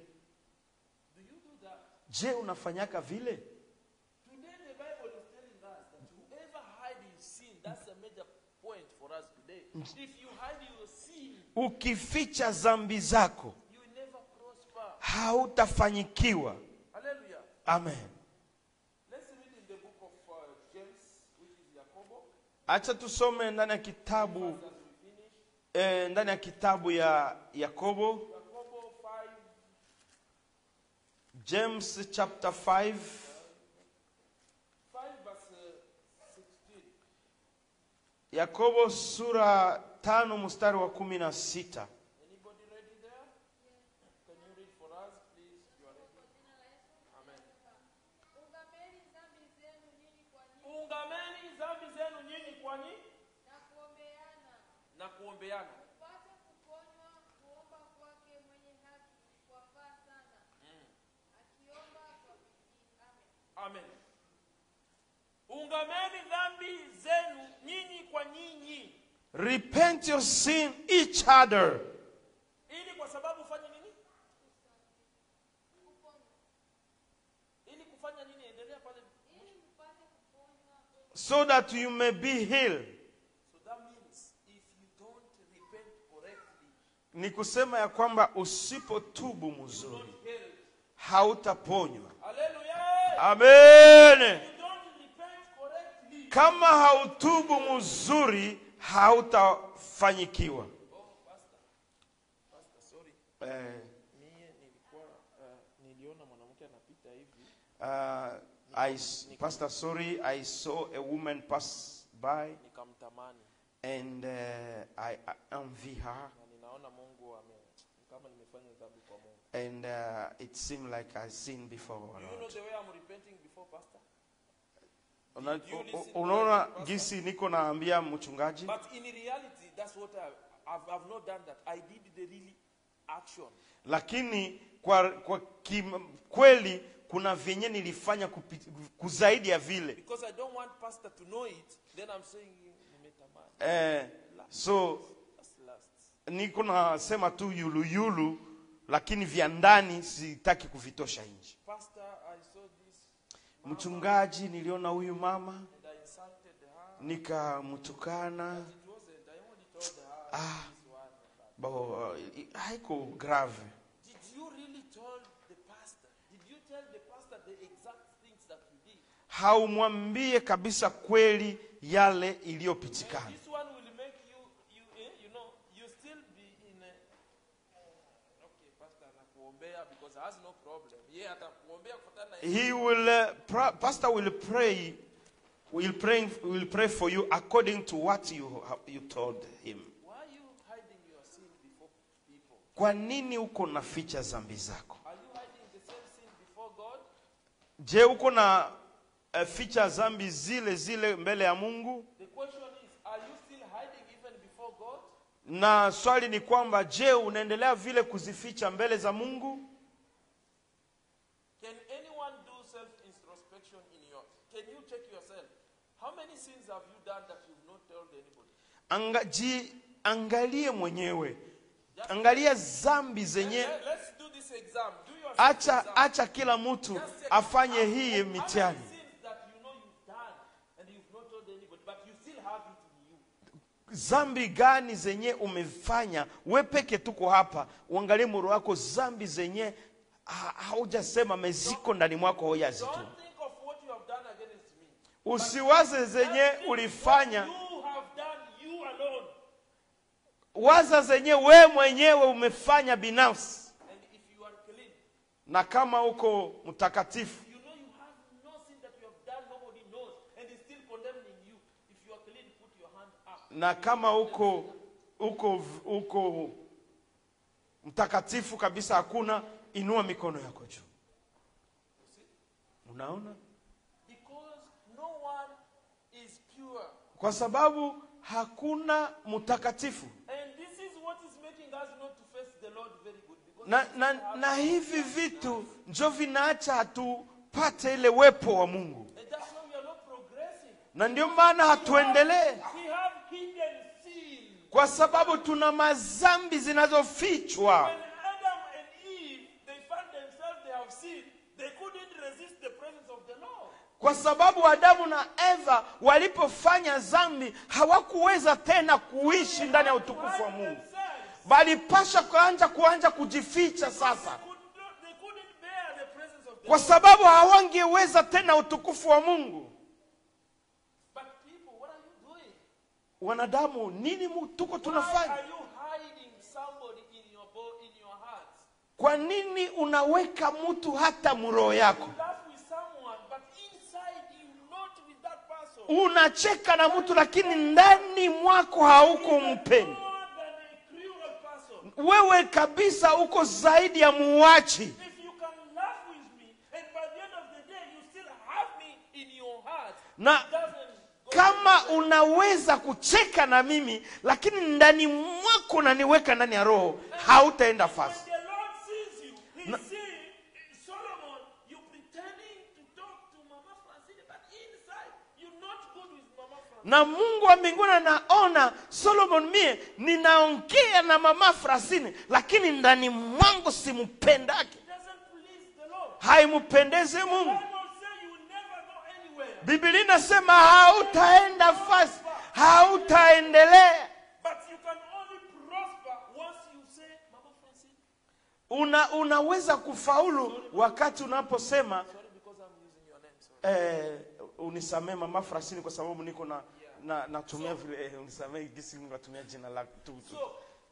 do you do that? Je, unafanyaka vile? Today the Bible is telling us that whoever hide his sin, that's a major point for us today. If you hide your sin, Ukificha zambi zako you will never prosper. hautafanyikiwa. Hallelujah. Amen. Let's read in the book of uh, James, which is Jacobo, Acha tusome ndani ya kitabu as we finish. eh, ndani ya kitabu ya Yakobo, Jacobo James chapter five. five verse uh, sixteen. Yakobo sura tano mstari wa kumi na sita. Anybody ready there? Can you read for us, please? You are ready. Amen. Ungameni dhambi zenu nyinyi kwa nyinyi Ungameni dhambi zenu nyinyi kwa nyinyi na kuombeana na kuombeana. upate kuponywa. Kuomba kwake mwenye haki kwafaa sana, akiomba kwa bidii. Amen. Amen. Ungameni dhambi zenu nyinyi kwa nyinyi. Repent your sin each other, Ili kwa sababu ufanye nini? Ili kufanya nini? Endelea pale. Ili mpate kuponywa. so that you may be healed. So that means if you don't repent correctly, Ni kusema ya kwamba usipotubu you're mzuri not healed. hautaponywa. Hallelujah. Amen. You don't repent correctly. Kama hautubu mzuri hautafanyikiwa. Oh, pastor. Pastor, sorry. Eh, Mie nilikuwa uh, niliona mwanamke anapita hivi. uh, I, s- Pastor, sorry, I saw a woman pass by Nikamtamani and uh, I, I envy her, na ninaona Mungu ame kama nimefanya dhambi kwa Mungu. and uh, it seemed like I sinned before. Do you know the way I'm repenting before pastor? Una- Did you listen to Unaona that, Pastor? gisi niko naambia mchungaji, But in reality, that's what I, I've, I've not done that. I did the really action. lakini kwa, kwa kim, kweli kuna vyenye nilifanya kupi- kuzaidi ya vile. Because I don't want pastor to know it, then I'm saying, nimetamani. Eh, so That's last. niko nasema tu yulu yulu, lakini vya ndani sitaki kuvitosha nje. Pastor, I saw this mama, Mchungaji, niliona huyu mama and I insulted her. nikamtukana. It wasn't. I only told her Ah. this one and that. Bo, uh, haiko grave. Did you really tell the pastor? Did you tell the pastor the exact things that you did? Haumwambie kabisa kweli yale iliyopitikana. And this one will make you, you, eh, you know, you still be in a, okay, pastor anakuombea because he has no problem. Yeah, atakuombea kufuatana na He will, uh, pra- pastor will pray, will pray, will pray for you according to what you ha- you told him. Why are you hiding your sin before people? Kwa nini uko na ficha zambi zako? Are you hiding the same sin before God? Je, uko na uh, ficha zambi zile zile mbele ya Mungu? The question is, are you still hiding even before God? Na swali ni kwamba je, unaendelea vile kuzificha mbele za Mungu? Can anyone do self-introspection in your, can you check yourself? How many sins have you done that you've not told anybody? Anga, ji, angalie mwenyewe. Angalia zambi zenye. Let- Let's do this exam. Do your Acha, exam. acha kila mtu Just check. afanye How- hii how many mitihani. sins that you know you've done and you've not told anybody, but you still have it in you? Zambi gani zenye umefanya we peke tuko hapa, uangalie moyo wako, zambi zenye ha- haujasema meziko ndani mwako hoyazi tu. Don't think of what you have done against me. Usiwaze zenye Think ulifanya, what you have done you alone. waza zenye we mwenyewe umefanya binafsi. And if you are clean, Na kama uko mtakatifu, you know you have no sin that you have done, nobody knows, and is still condemning you. If you are clean, put your hand up. na kama uko uko uko mtakatifu kabisa, hakuna, inua mikono yako juu. Unaona? Because no one is pure. Kwa sababu hakuna mtakatifu. And this is what is making us not to face the Lord very good. Because Na, na, na hivi vitu njo vinaacha hatupate ile wepo wa Mungu, and that's why we are not progressing. na ndio maana hatuendelee, We have hidden sin. kwa sababu tuna mazambi zinazofichwa. When Adam and Eve, they found themselves, they have sinned, they couldn't resist the presence of the Lord. Kwa sababu Adamu na Eva walipofanya zambi hawakuweza tena kuishi ndani ya utukufu wa Mungu, bali pasha kuanza kuanza kujificha sasa, Could not- They couldn't bear the presence of the kwa Lord. sababu hawangeweza tena utukufu wa Mungu. But people, what are you doing? Wanadamu, nini mu- tuko Why tunafanya? are you hiding somebody in your bo- in your heart? Kwa nini unaweka mtu hata mroho yako? You laugh with someone, but inside you not with that person. Unacheka na mtu lakini ndani mwako hauko mpendi. More than a cruel person. Wewe kabisa uko zaidi ya muuaji. If you can laugh with me, and by the end of the day you still have me in your heart, Na it doesn't go. kama unaweza kucheka na mimi lakini ndani mwako unaniweka ndani ya roho, hautaenda fast. When the Lord sees you, He Na- sees Solomon, you pretending to talk to Mama Francine, but inside you're not good with Mama Francine. Na Mungu wa mbinguni anaona Solomon, mie ninaongea na mama Francine lakini ndani mwangu simpendake. It doesn't please the Lord. Haimpendeze Mungu. Bible says you will never go anywhere. Biblia inasema hautaenda fast, hautaendelea. But you can only prosper once you say, Mama Francine. Una, unaweza kufaulu wakati unaposema Sorry because I'm using your name. Sorry. eh, unisamee mama Francine kwa sababu niko na na natumia vile eh, unisamee gisi natumia jina la tu, tu. So,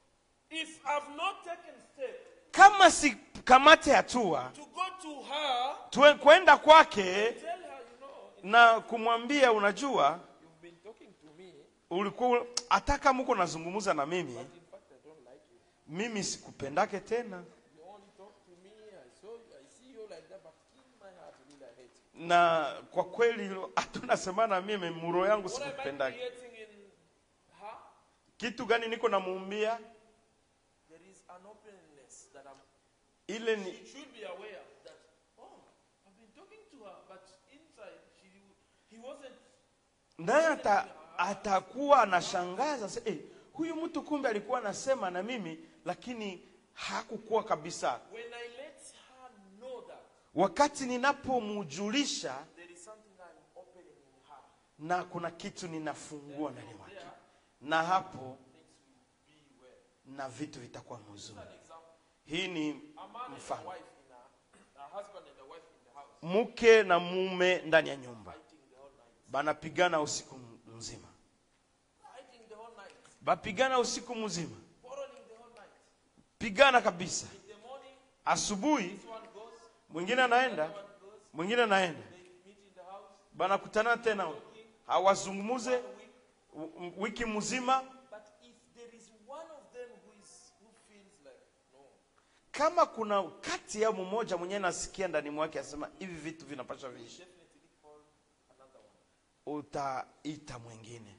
if I've not taken step Kama si kamate hatua to go to her, tue, kwenda kwake tell her, you know, na kumwambia, unajua you've been talking to me, ulikuwa hata kama uko nazungumza na mimi, in fact I don't like you. mimi sikupendake tena, You only talk to me, I saw you, I see you like that, but in my heart really I hate you. na kwa kweli hatunasemana, mimi muro yangu What am I sikupendake. creating in her? Kitu gani niko namuumbia? There is an openness that I'm, Ile ni she should be aware that, oh, I've been talking to her, but inside she, he wasn't. naye ata, atakuwa anashangaza sasa, eh, huyu mtu kumbe alikuwa anasema na mimi lakini hakukuwa kabisa. When I let her know that Wakati ninapomujulisha there is something I'm opening in her, na kuna kitu ninafungua ndani mwake, na hapo things will be well. na vitu vitakuwa mzuri. An example: Hii ni a man and a mfano. wife in a, a husband and a wife in the house, Mke na mume ndani ya nyumba fighting the whole night, banapigana usiku mzima, fighting the whole night, bapigana usiku mzima, quarreling the whole night. pigana kabisa. In the morning, Asubuhi this one goes, mwingine anaenda, one goes, mwingine anaenda, they meet in the house, banakutana tena, hawazungumuze a week. w- wiki mzima. But if there is one of them who is who feels like no, Kama kuna kati ya mmoja mwenye nasikia ndani mwake asema hivi vitu vinapaswa viishi, definitely call another one. utaita mwingine.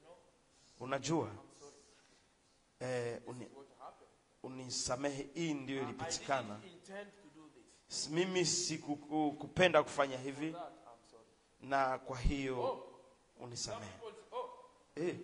Unajua eh, uni, What happened? unisamehe, hii ndio I ilipitikana. didn't intend to do this. S- Mimi sikupenda kufanya hivi, That I'm sorry. na kwa hiyo Some unisamehe. people say, oh, Eh,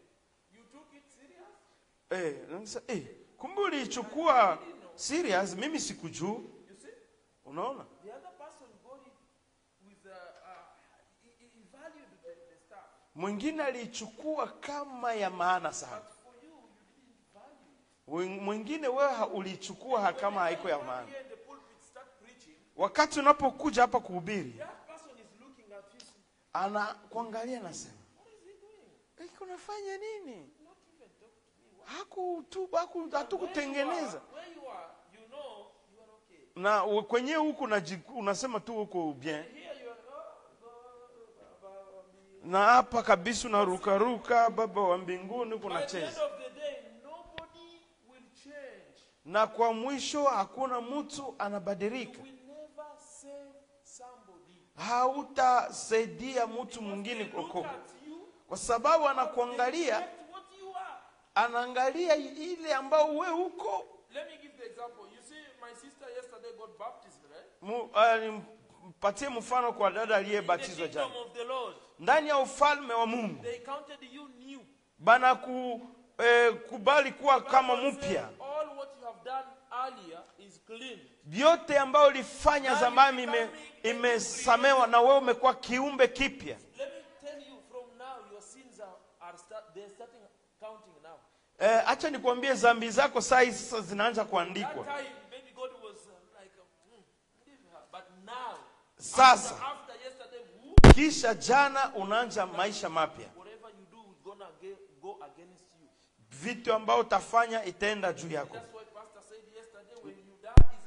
you took it serious? eh, nasa- eh, kumbe ulichukua serious, mimi sikujua. You see, Unaona? the other person got it with uh, uh, he, he valued the, the stuff. Mwingine alichukua kama ya maana sana. But for you, you didn't value it. Wen- Mwingine wewe ha- ulichukua ha- kama haiko ya maana. Here in the pulpit start preaching, Wakati unapokuja hapa kuhubiri, that person is looking at you. ana kuangalia nasema, What is he doing? "Eh, kunafanya nini? Not even talk to me. What- Hakutu haku Where you hatukutengeneza." are, where you are, you know you are okay. Na u- kwenye huku unaji- unasema tu uko bien. Here you are, oh, God, Baba, Baba, Na hapa kabisa unaruka ruka, Baba wa mbinguni by the end kunacheza. of the day, nobody will change. Na kwa mwisho hakuna mtu anabadilika. You will never save somebody. Hautasaidia mtu mwingine They look koko. at you, Kwa sababu they anakuangalia, reject what you are. anaangalia ile ambao we uko. Let me give the example. You see, my sister yesterday got baptized, right? Mu- uh, Mpatie mfano kwa dada In the aliyebatizwa kingdom jana. of the Lord, Ndani ya ufalme wa Mungu they counted you new. bana ku, eh, kubali kuwa kama Bible says, mpya. all what you have done earlier is clean. Vyote ambayo ulifanya zamani ime- imesamewa na wewe umekuwa kiumbe kipya. Let me tell you, from now your sins are, are start, they're starting counting now. Eh, acha nikwambie dhambi zako saa hizi sasa zinaanza That kuandikwa. time, maybe God was uh, like, uh, mm, leave her. But now, Sasa after yesterday, whoop, kisha jana unaanza maisha mapya. whatever you do is gonna ge- go against you. Vitu ambao utafanya itaenda juu yako. That's why Pastor said yesterday, when you die,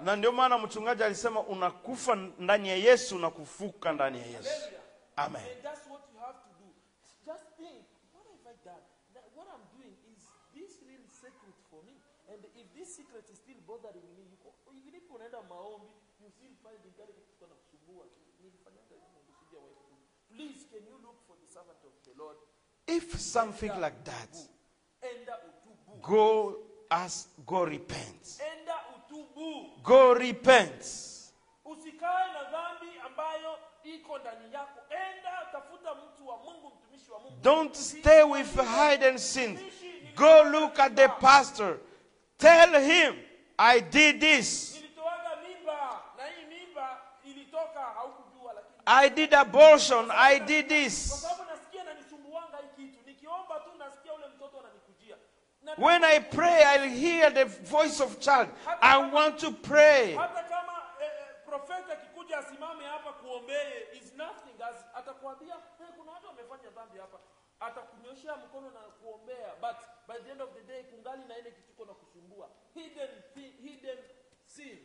Na ndio maana mchungaji alisema unakufa ndani ya Yesu na kufuka ndani ya Yesu. Hallelujah. Amen. And that's what you have to do. Just think, what have I done? That what I'm doing, is this real secret for me? And if this secret is still bothering me, you go, even if unaenda maombi, you still find the guy kitu na kusumbua. Nilifanyanga hivi ndio wife. Please, can you look for the servant of the Lord? If something like that, Enda utubu. go ask, go repent. Enda utubu. Go repent. Usikae na dhambi ambayo iko ndani yako. Enda tafuta mtu wa Mungu, mtumishi wa Mungu. Don't stay with hidden sins. Go look at the pastor. Tell him, I did this. Nilitoaga mimba na hii mimba ilitoka haukujua, lakini I did abortion. I did kwa this. sababu nasikia nanisumbuanga hii kitu. Nikiomba tu nasikia ule mtoto ananikujia. Na When I pray, I'll hear the voice of child. I want to pray. hata kama eh, eh, profeta akikuja asimame hapa kuombee, is nothing, as atakwambia hey, kuna watu wamefanya dhambi hapa, atakunyoshea mkono na kuombea, but by the end of the day kungali na ile kituko na kusumbua, hidden thi- hidden sin.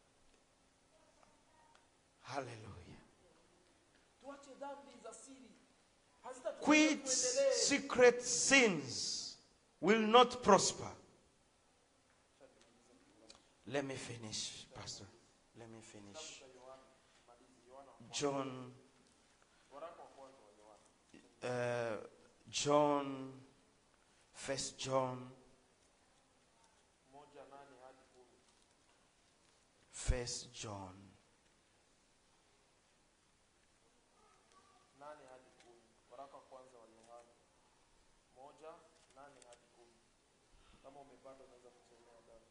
Hallelujah. Tuache dhambi za siri, hazitatuweza Quit tuendelee. secret sins will not prosper. Let me finish, Pastor. Let me finish. John, uh, John, First John, Moja nane hadi kumi. First John, Nane hadi kumi. Waraka wa kwanza wa Yohana. Moja, nane hadi kumi. Kama umepanda unaweza kusomea ndani.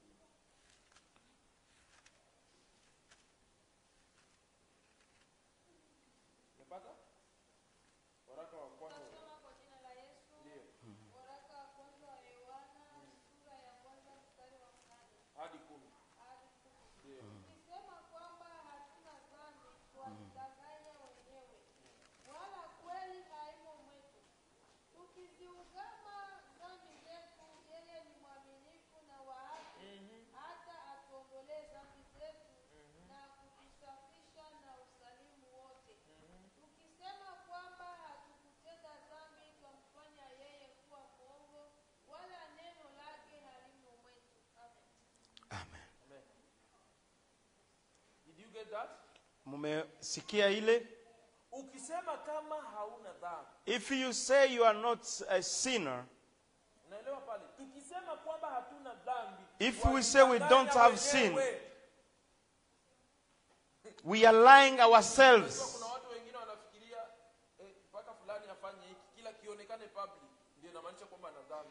Umepata? Waraka wa kwanza wa Nasoma kwa jina la Yesu. Ndio. Waraka wa kwanza wa Yohana sura ya kwanza mstari wa nane Hadi kumi. hadi kumi. Ndio. Tukisema kwamba hatuna dhambi, twajidanganya wenyewe, wala kweli haimo mwetu. Tukiziungama dhambi zetu, yeye ni mwaminifu na wa haki, hata atuondolee dhambi zetu na kutusafisha na usalimu wote. Tukisema kwamba hatukutenda dhambi, twamfanya yeye kuwa mwongo, wala neno lake halimo mwetu. Amen. Amen. Amen. Did you get that? Mumesikia ile? Ukisema kama hauna dhambi. If you say you are not a sinner, Unaelewa pale? Tukisema kwamba hatuna dhambi. If we say we don't have sin, wenyewe. we are lying Unajua ourselves. kuna watu wengine wanafikiria eh, mpaka fulani afanye hiki, kila kionekane public ndio inamaanisha kwamba ana dhambi.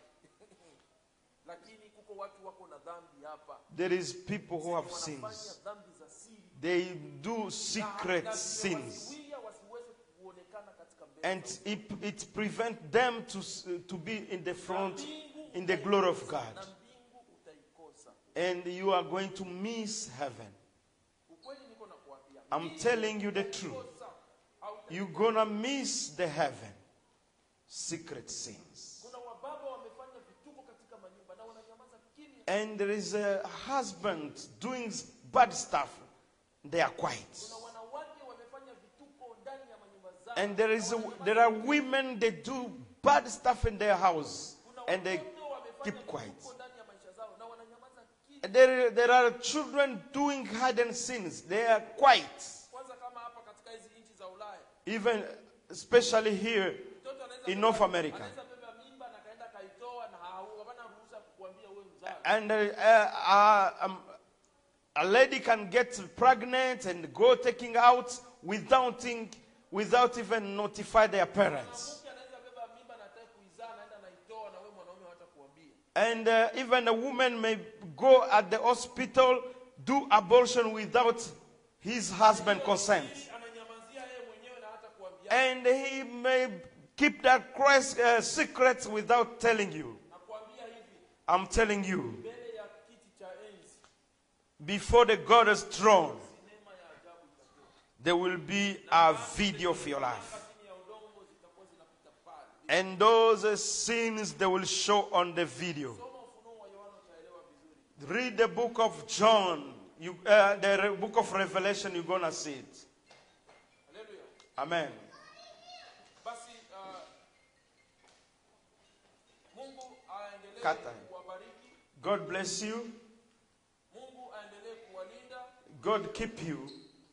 Lakini kuko watu wako na dhambi hapa. There is people who have Wanafanya sins. dhambi za siri. They do secret Na- na sins. wasizuia wasiweze kuonekana katika mbele. And it, it prevents them to, s- to be in the front, in the glory of God. Na mbingu utaikosa. And you are going to miss heaven. Ukweli niko nakuambia. I'm telling you the truth. Utaikosa. Hauta- You're going to miss the heaven. Secret sins. Kuna wababa wamefanya vituko katika manyumba na wananyamaza kimya. And there is a husband doing bad stuff. They are quiet. Kuna wanawake wamefanya vituko ndani ya manyumba zao. And there is a, there are women that do bad stuff in their house. Kuna And they watoto wamefanya keep quiet. vituko ndani ya maisha zao na wananyamaza kimya. There, there are children doing hidden sins. They are quiet. Kwanza kama hapa katika hizi nchi za Ulaya. Even, especially here Mtoto anaweza in beba- North America. Anaweza beba mimba na kaenda kaitoa na hau- hapana ruhusa kukuambia wewe mzazi. And uh, uh, um, a lady can get pregnant and go taking out without, think, without even notify their parents. Mwanamke anaweza beba mimba na ataka kuizaa naenda naitoa na wewe mwanaume hatakuambia. And uh, even a woman may go at the hospital, do abortion without his husband consent. Ananyamazia yeye mwenyewe na hatakuambia. And he may keep that Christ, uh, secret without telling you. Nakuambia hivi, I'm telling you, mbele ya kiti cha enzi, before the God's throne, neema ya ajabu itakuwa. there will be a video of your life. Chini ya udongo zitakuwa zinapita pale. And those uh, sins they will show on the video. Soma Ufunuo wa Yohana utaelewa vizuri. Read the book of John. You, uh, the re- book of Revelation, you're going to see it. Haleluya. Amen. Basi uh, Mungu aendelee Kata. kuwabariki. God bless you. Mungu aendelee kuwalinda. God keep you.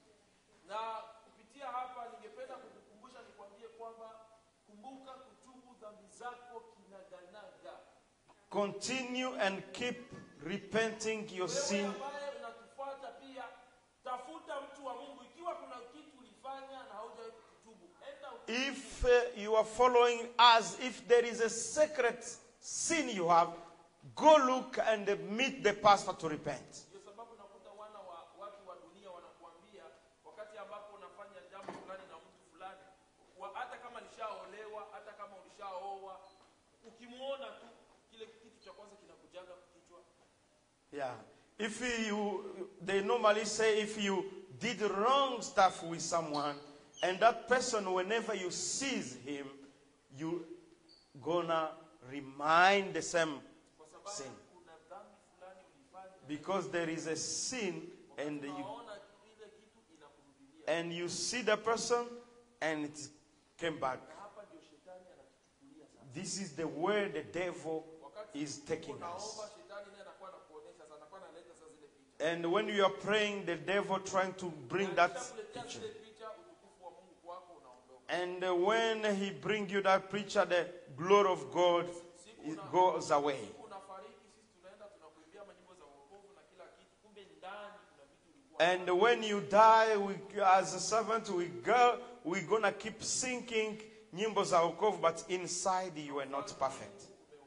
Na kupitia hapa ningependa kukukumbusha nikwambie kwamba kumbuka kutubu dhambi zako kinaganaga. Continue and keep repenting your Wewe sin. ambaye unatufuata pia tafuta mtu wa Mungu ikiwa kuna kitu ulifanya na haujawahi kutubu. Enda utubu. If uh, you are following us, if there is a secret sin you have, go look and uh, meet the pastor to repent. Ndio sababu nakuta wana wa watu wa dunia wanakuambia wakati ambapo unafanya jambo fulani na mtu fulani, wa- hata kama alishaolewa, hata kama ulishaoa, ukimuona tu kile kitu cha kwanza kinakujaga kichwa. Yeah. If you, they normally say if you did wrong stuff with someone, and that person, whenever you sees him, you gonna remind the same Kwa sababu sin. kuna dhambi fulani ulifanya, Because there is a sin, and you, unaona ile kitu inakurudilia. and you see the person, and it came back. Na hapa ndio shetani anatuchukulia sana. This is the way the devil Wakati is taking unaomba, us. shetani naye anakuwa anakuonesha sana, anakuwa analeta sasa zile picha. And when you are praying, the devil trying to bring that Akishakuletea picture. zile picha, utukufu wa Mungu kwako unaondoka. And uh, when he bring you that picture, the glory of God it goes away. Siku unafariki, sisi tunaenda tunakuimbia manyimbo za wokovu na kila kitu, kumbe ndani kuna vitu ulikuwa. And when you die, we, as a servant, we go, we're gonna keep singing nyimbo za wokovu, but inside you are not perfect.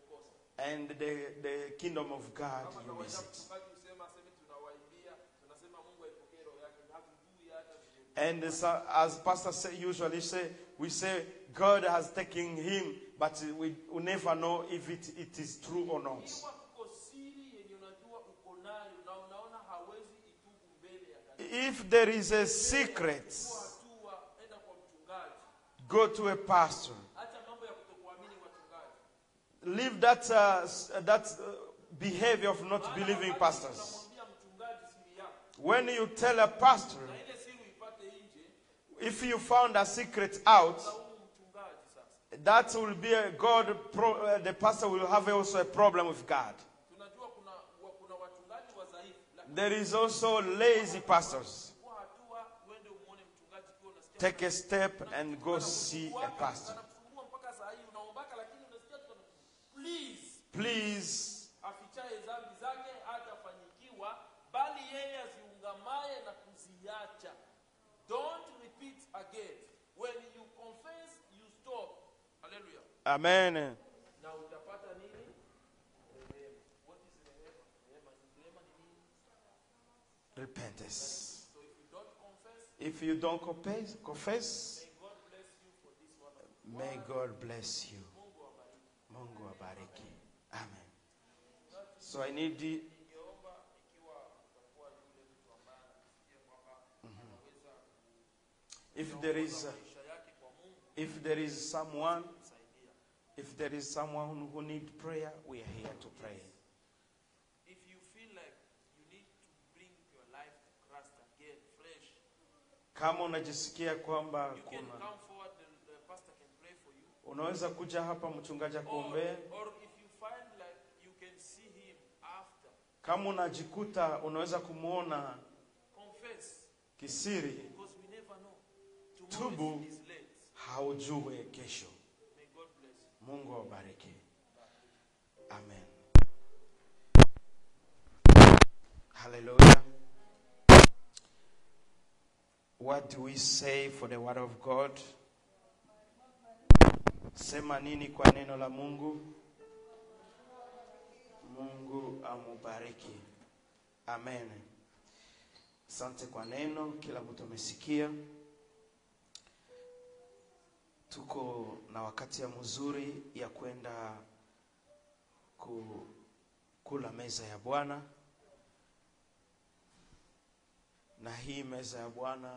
And the, the kingdom of God, you miss it. Mchungaji usema aseme tunawaimbia, tunasema Mungu aipokee roho yake, hatujui hata vile. And so, as pastor say, usually say, we say God has taken him, but we, we never know if it, it is true or not. Ikiwa kuko siri yenye unajua uko nayo na unaona hawezi itubu mbele ya kanisa, If there is a secret, chukua hatua, enda kwa mchungaji. go to a pastor. Acha mambo ya kutokuamini wachungaji. Leave that, uh, s- that uh, behavior of not believing pastors. Unamwambia mchungaji siri yako. When you tell a pastor, Na ile siri uipate nje, if you found a secret out, laumu mchungaji sasa. that will be a God, pro, uh, the pastor will have also a problem with God. Tunajua kuna wa- kuna wachungaji wadhaifu. Lakini There is also lazy pastors. chukua hatua uende umuone mchungaji kwa unasikia. Take a step and go see a pastor. Anakusumbua mpaka saa hii unaombaka lakini unasikia tu please Please, afichaye dhambi zake hatafanyikiwa bali yeye aziungamaye na kuziacha. Don't repeat again. When you confess you stop. Hallelujah. amen. Na utapata nini? Rehema. What is rehema? Rehema ni rehema ni nini? Repentance. So if you don't confess, If you don't confess, confess, may God bless you for this one. may God bless you. Mungu awabariki. Mungu abariki. Amen. So I need the, Ningeomba ikiwa utakuwa yule mtu ambaye anasikia kwamba anaweza if there is, uh, maisha yake kwa Mungu if there is someone, kusaidia. if there is someone who need prayer, we are here to pray. If you feel like you need to bring your life to Christ again, fresh, Kama unajisikia kwamba you can kuna, come forward, the, the pastor can pray for you. unaweza kuja hapa mchungaji Or, akuombee. or if you find like you can see him after, Kama unajikuta unaweza kumwona confess, kisiri, because we never know. Tomorrow Tubu. is, is late. haujue kesho. May God bless you. Mungu awabariki. Amen. Hallelujah. What do we say for the word of God? Sema nini kwa neno la Mungu? Mungu amubariki. Amen. Asante kwa neno, kila mtu amesikia. Tuko na wakati ya mzuri ya kwenda ku, kula meza ya Bwana. Na hii meza ya Bwana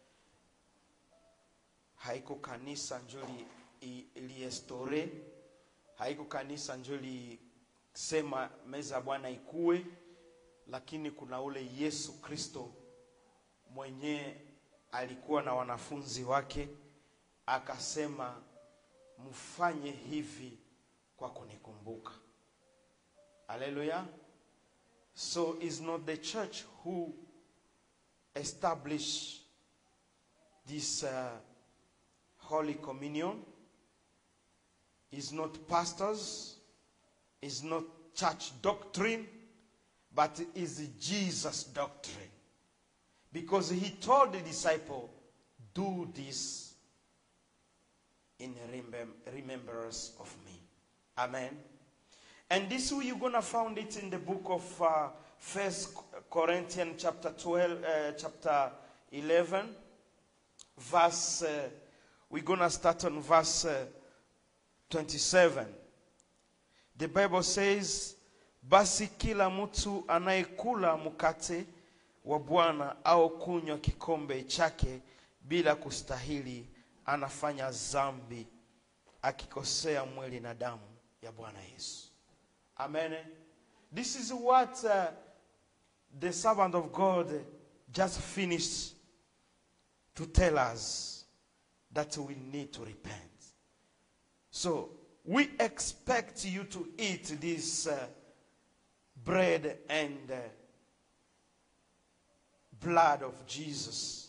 haiko kanisa njoli iliyestore, haiko kanisa njoli sema meza ya Bwana ikue, lakini kuna ule Yesu Kristo mwenye alikuwa na wanafunzi wake, akasema mfanye hivi kwa kunikumbuka. Hallelujah. So it's not the church who established this uh, Holy Communion. It's not pastors. It's not church doctrine. But it is Jesus' doctrine. Because he told the disciple, do this in remem- remembrance of me. Amen. And this way you're going to find it in the book of uh, First Corinthians chapter twelve, uh, chapter eleven, verse, uh, we're going to start on verse uh, twenty-seven. The Bible says, basi kila mtu anayekula mkate wa Bwana au kunywa kikombe chake bila kustahili anafanya dhambi, akikosea mwili na damu ya Bwana Yesu. Amen. This is what uh, the servant of God just finished to tell us, that we need to repent. So we expect you to eat this uh, bread and uh, blood of Jesus,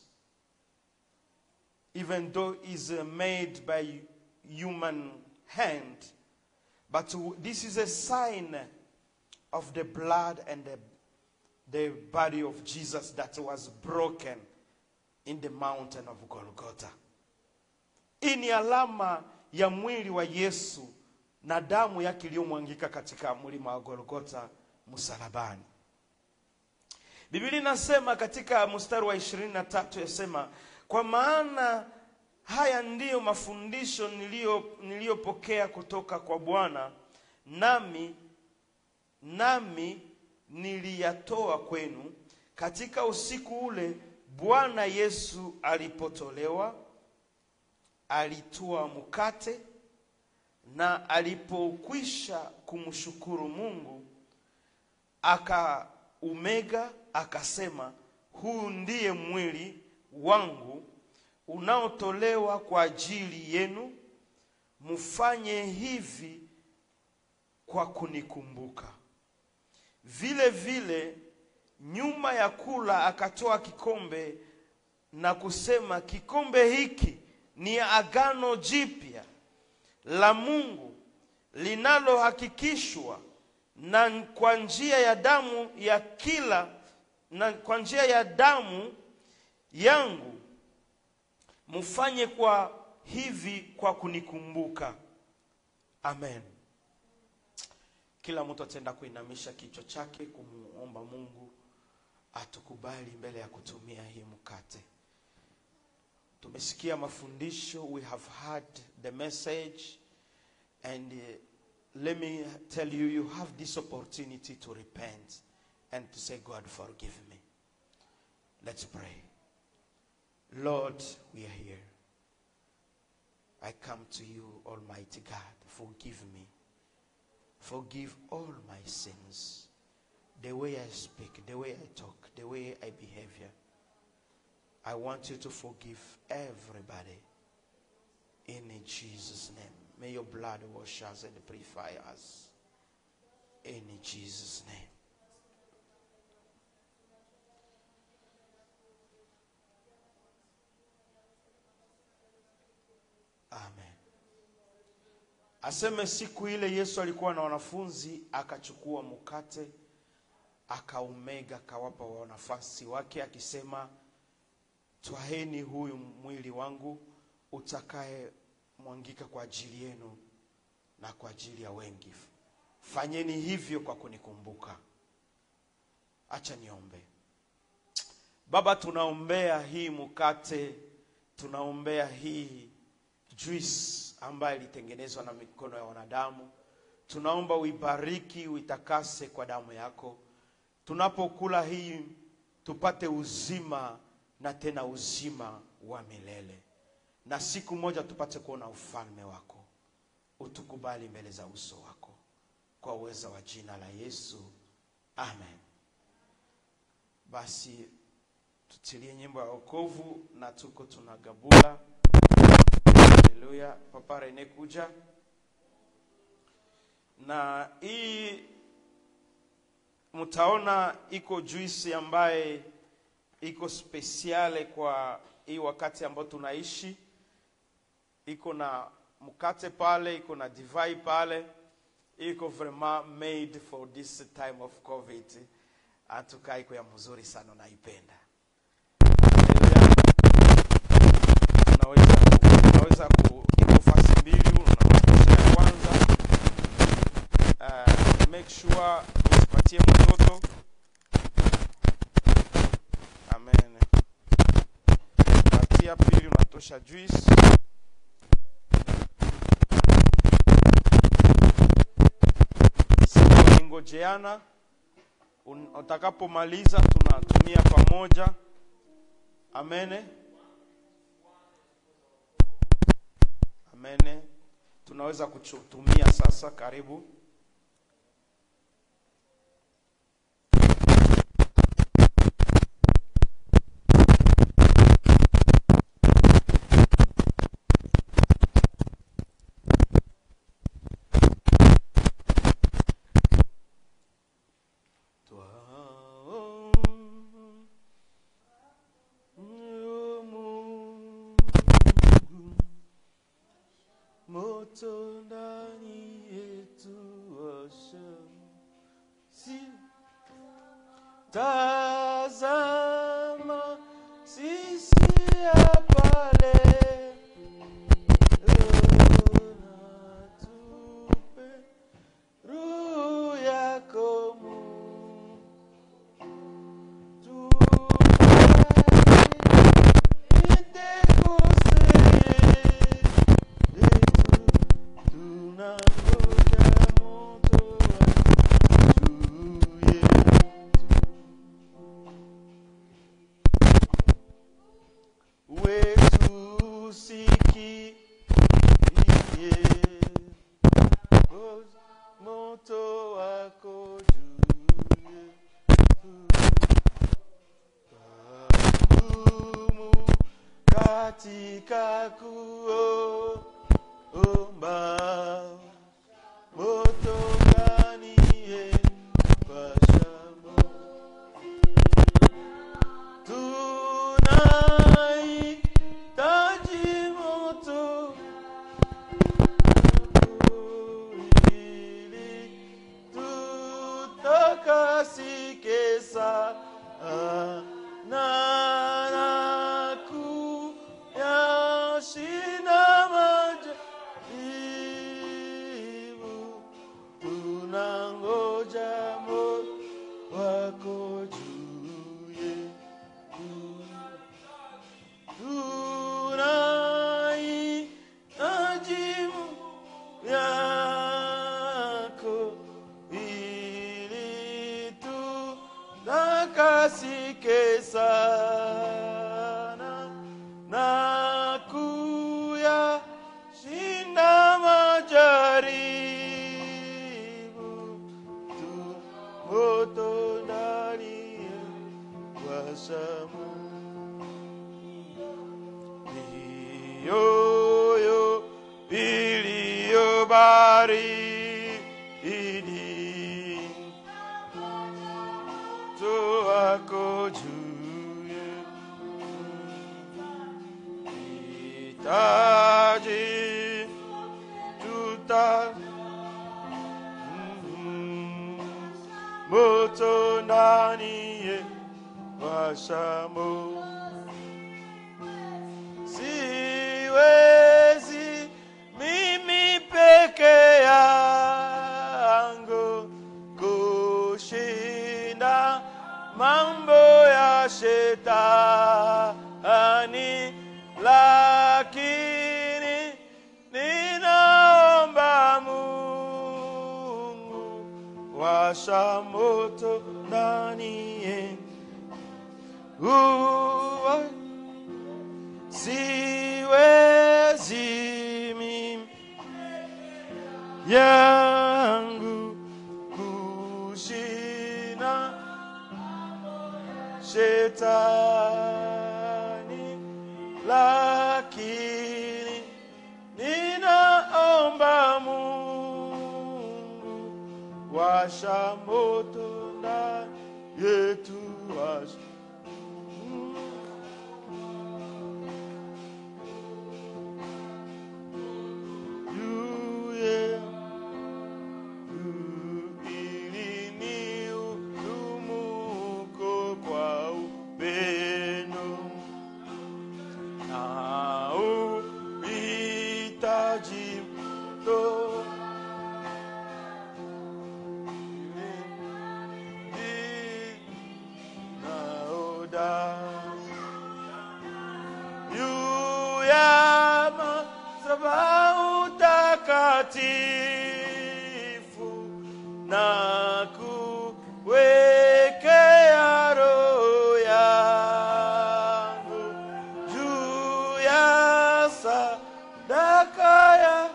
even though it's uh, made by human hand. But this is a sign of the blood and the, the body of Jesus that was broken in the mountain of Golgotha. Hii ni alama ya mwili wa Yesu na damu yake iliyomwangika katika mlima wa Golgotha msalabani. Biblia inasema katika mstari wa ishirini na tatu, yasema, kwa maana haya ndiyo mafundisho nilio niliyopokea kutoka kwa Bwana, nami nami niliyatoa kwenu. Katika usiku ule Bwana Yesu alipotolewa, alitwaa mkate, na alipokwisha kumshukuru Mungu, akaumega, akasema, huu ndiye mwili wangu unaotolewa kwa ajili yenu, mfanye hivi kwa kunikumbuka. Vile vile nyuma ya kula akatoa kikombe na kusema, kikombe hiki ni agano jipya la Mungu linalohakikishwa na kwa njia ya damu ya kila na kwa njia ya damu yangu, mfanye kwa hivi kwa kunikumbuka. Amen. Kila mtu atenda kuinamisha kichwa chake kumuomba Mungu atukubali mbele ya kutumia hii mkate. Tumesikia mafundisho, we have heard the message, and uh, let me tell you, you have this opportunity to repent and to say, God, forgive me. Let's pray. Lord, we are here. I come to you, Almighty God. Forgive me. Forgive all my sins. The way I speak, the way I talk, the way I behave here. I want you to forgive everybody. In Jesus' name. May your blood wash us and purify us. In Jesus' name. Amen. Aseme siku ile Yesu alikuwa na wanafunzi, akachukua mkate, akaumega, akawapa wanafunzi wake, akisema, twaheni, huyu mwili wangu utakaye mwangika kwa ajili yenu na kwa ajili ya wengi. Fanyeni hivyo kwa kunikumbuka. Acha niombe. Baba, tunaombea hii mkate, tunaombea hii juice ambayo ilitengenezwa na mikono ya wanadamu. Tunaomba uibariki, uitakase kwa damu yako. Tunapokula hii tupate uzima na tena uzima wa milele. Na siku moja tupate kuona ufalme wako. Utukubali mbele za uso wako. Kwa uweza wa jina la Yesu. Amen. basi tutilie nyimbo ya wokovu na tuko tunagabula. Haleluya. Papa Rene kuja. Na hii mtaona iko juice ambaye iko speciale kwa hii wakati ambao tunaishi. Iko na mkate pale, iko na divai pale. Iko vraiment made for this time of COVID. Atuka iko ya mzuri sana, naipenda. Unaweza unaweza ku iko fasi mbili, unaweza ya kwanza. Uh, make sure usipatie mtoto. Amen. Patia pili unatosha juice. Ngojeana, utakapomaliza tunatumia pamoja. Amene. Amene. Tunaweza kutumia sasa, karibu. Tazama sisi pale, unatupe roho yako Mungu, katika kuomba moto gani pasha tunahitaji moto ili tutakasike sana kasike sana na kuya shinda majaribu tu moto ndani kwa shamu yoyo iliyo baridi wako juye itaji tuta moto ndani ye washamo siwezi mimi peke yangu kushinda mambo ya shetani, lakini ninaomba Mungu washa moto ndani yangu. Siwezi mimi yangu kushinda lakini ninaomba Mungu, washa moto ndani yetu, washa na kuwekea roho yangu juu ya sadaka ya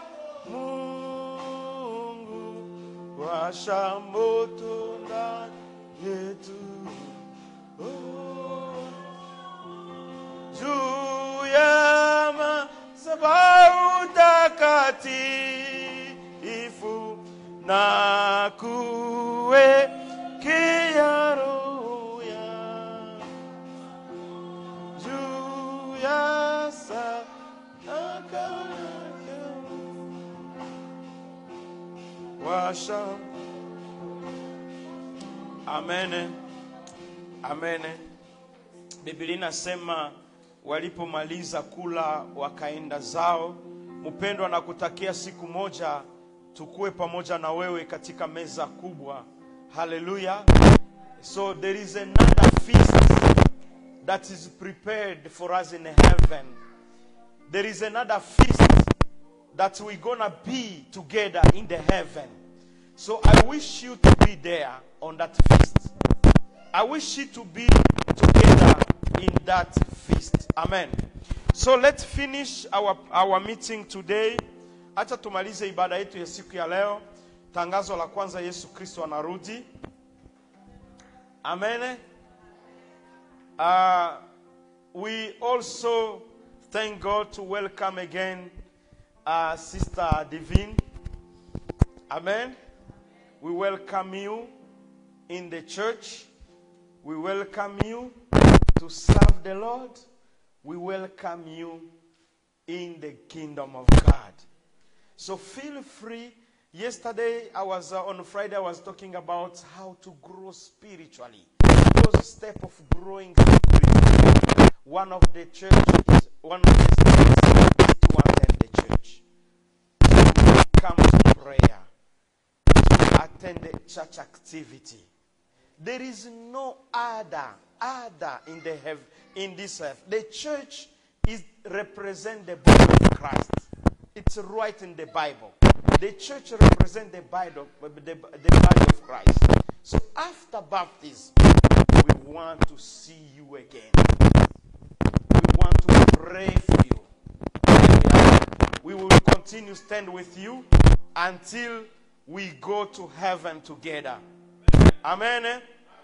Mungu, washa moto ndani yetu, oh, juu ya madhabahu takatifu na kuwekea roho yangu juu ya sadaka ya washa. Amen. Amen. Biblia inasema walipomaliza kula wakaenda zao. Mpendwa, na kutakia siku moja tukue pamoja na wewe katika meza kubwa. Hallelujah. So there is another feast that is prepared for us in heaven. There is another feast that we're gonna be together in the heaven. So I wish you to be there on that feast. I wish you to be together in that feast. Amen. So let's finish our, our meeting today. Acha tumalize ibada yetu ya siku ya leo. Tangazo la kwanza, Yesu Kristo anarudi. Amen. Uh, we also thank God to welcome again uh, Sister Divine. Amen. We welcome you in the church. We welcome you to serve the Lord. We welcome you in the kingdom of God. So feel free. Yesterday, I was uh, on Friday, I was talking about how to grow spiritually. Those steps of growing spiritually. One of the churches, one of the steps is to attend the church, to come to prayer, to attend the church activity. There is no other, other in the heaven, in this earth. The church is represent the body of Christ. It's right in the Bible. The church represents the body of, the, the body of Christ. So after baptism, we want to see you again. We want to pray for you. We will continue to stand with you until we go to heaven together. Amen.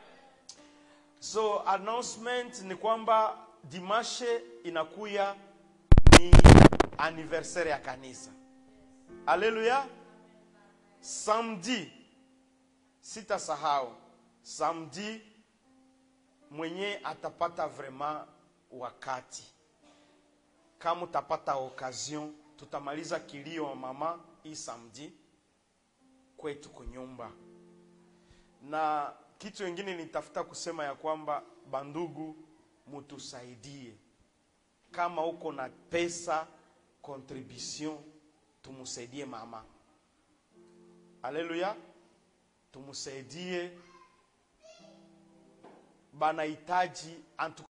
So announcement ni kwamba Dimashe inakuya ni anniversaire ya kanisa. Haleluya. Samedi, sitasahau, samedi mwenye atapata vraiment wakati. Kama utapata occasion, tutamaliza kilio wa mama hii samedi kwetu kunyumba. Na kitu kingine nitafuta kusema ya kwamba bandugu mutusaidie. Kama uko na pesa contribution, tumusaidie mama. Haleluya. Tumusaidie, banahitaji antu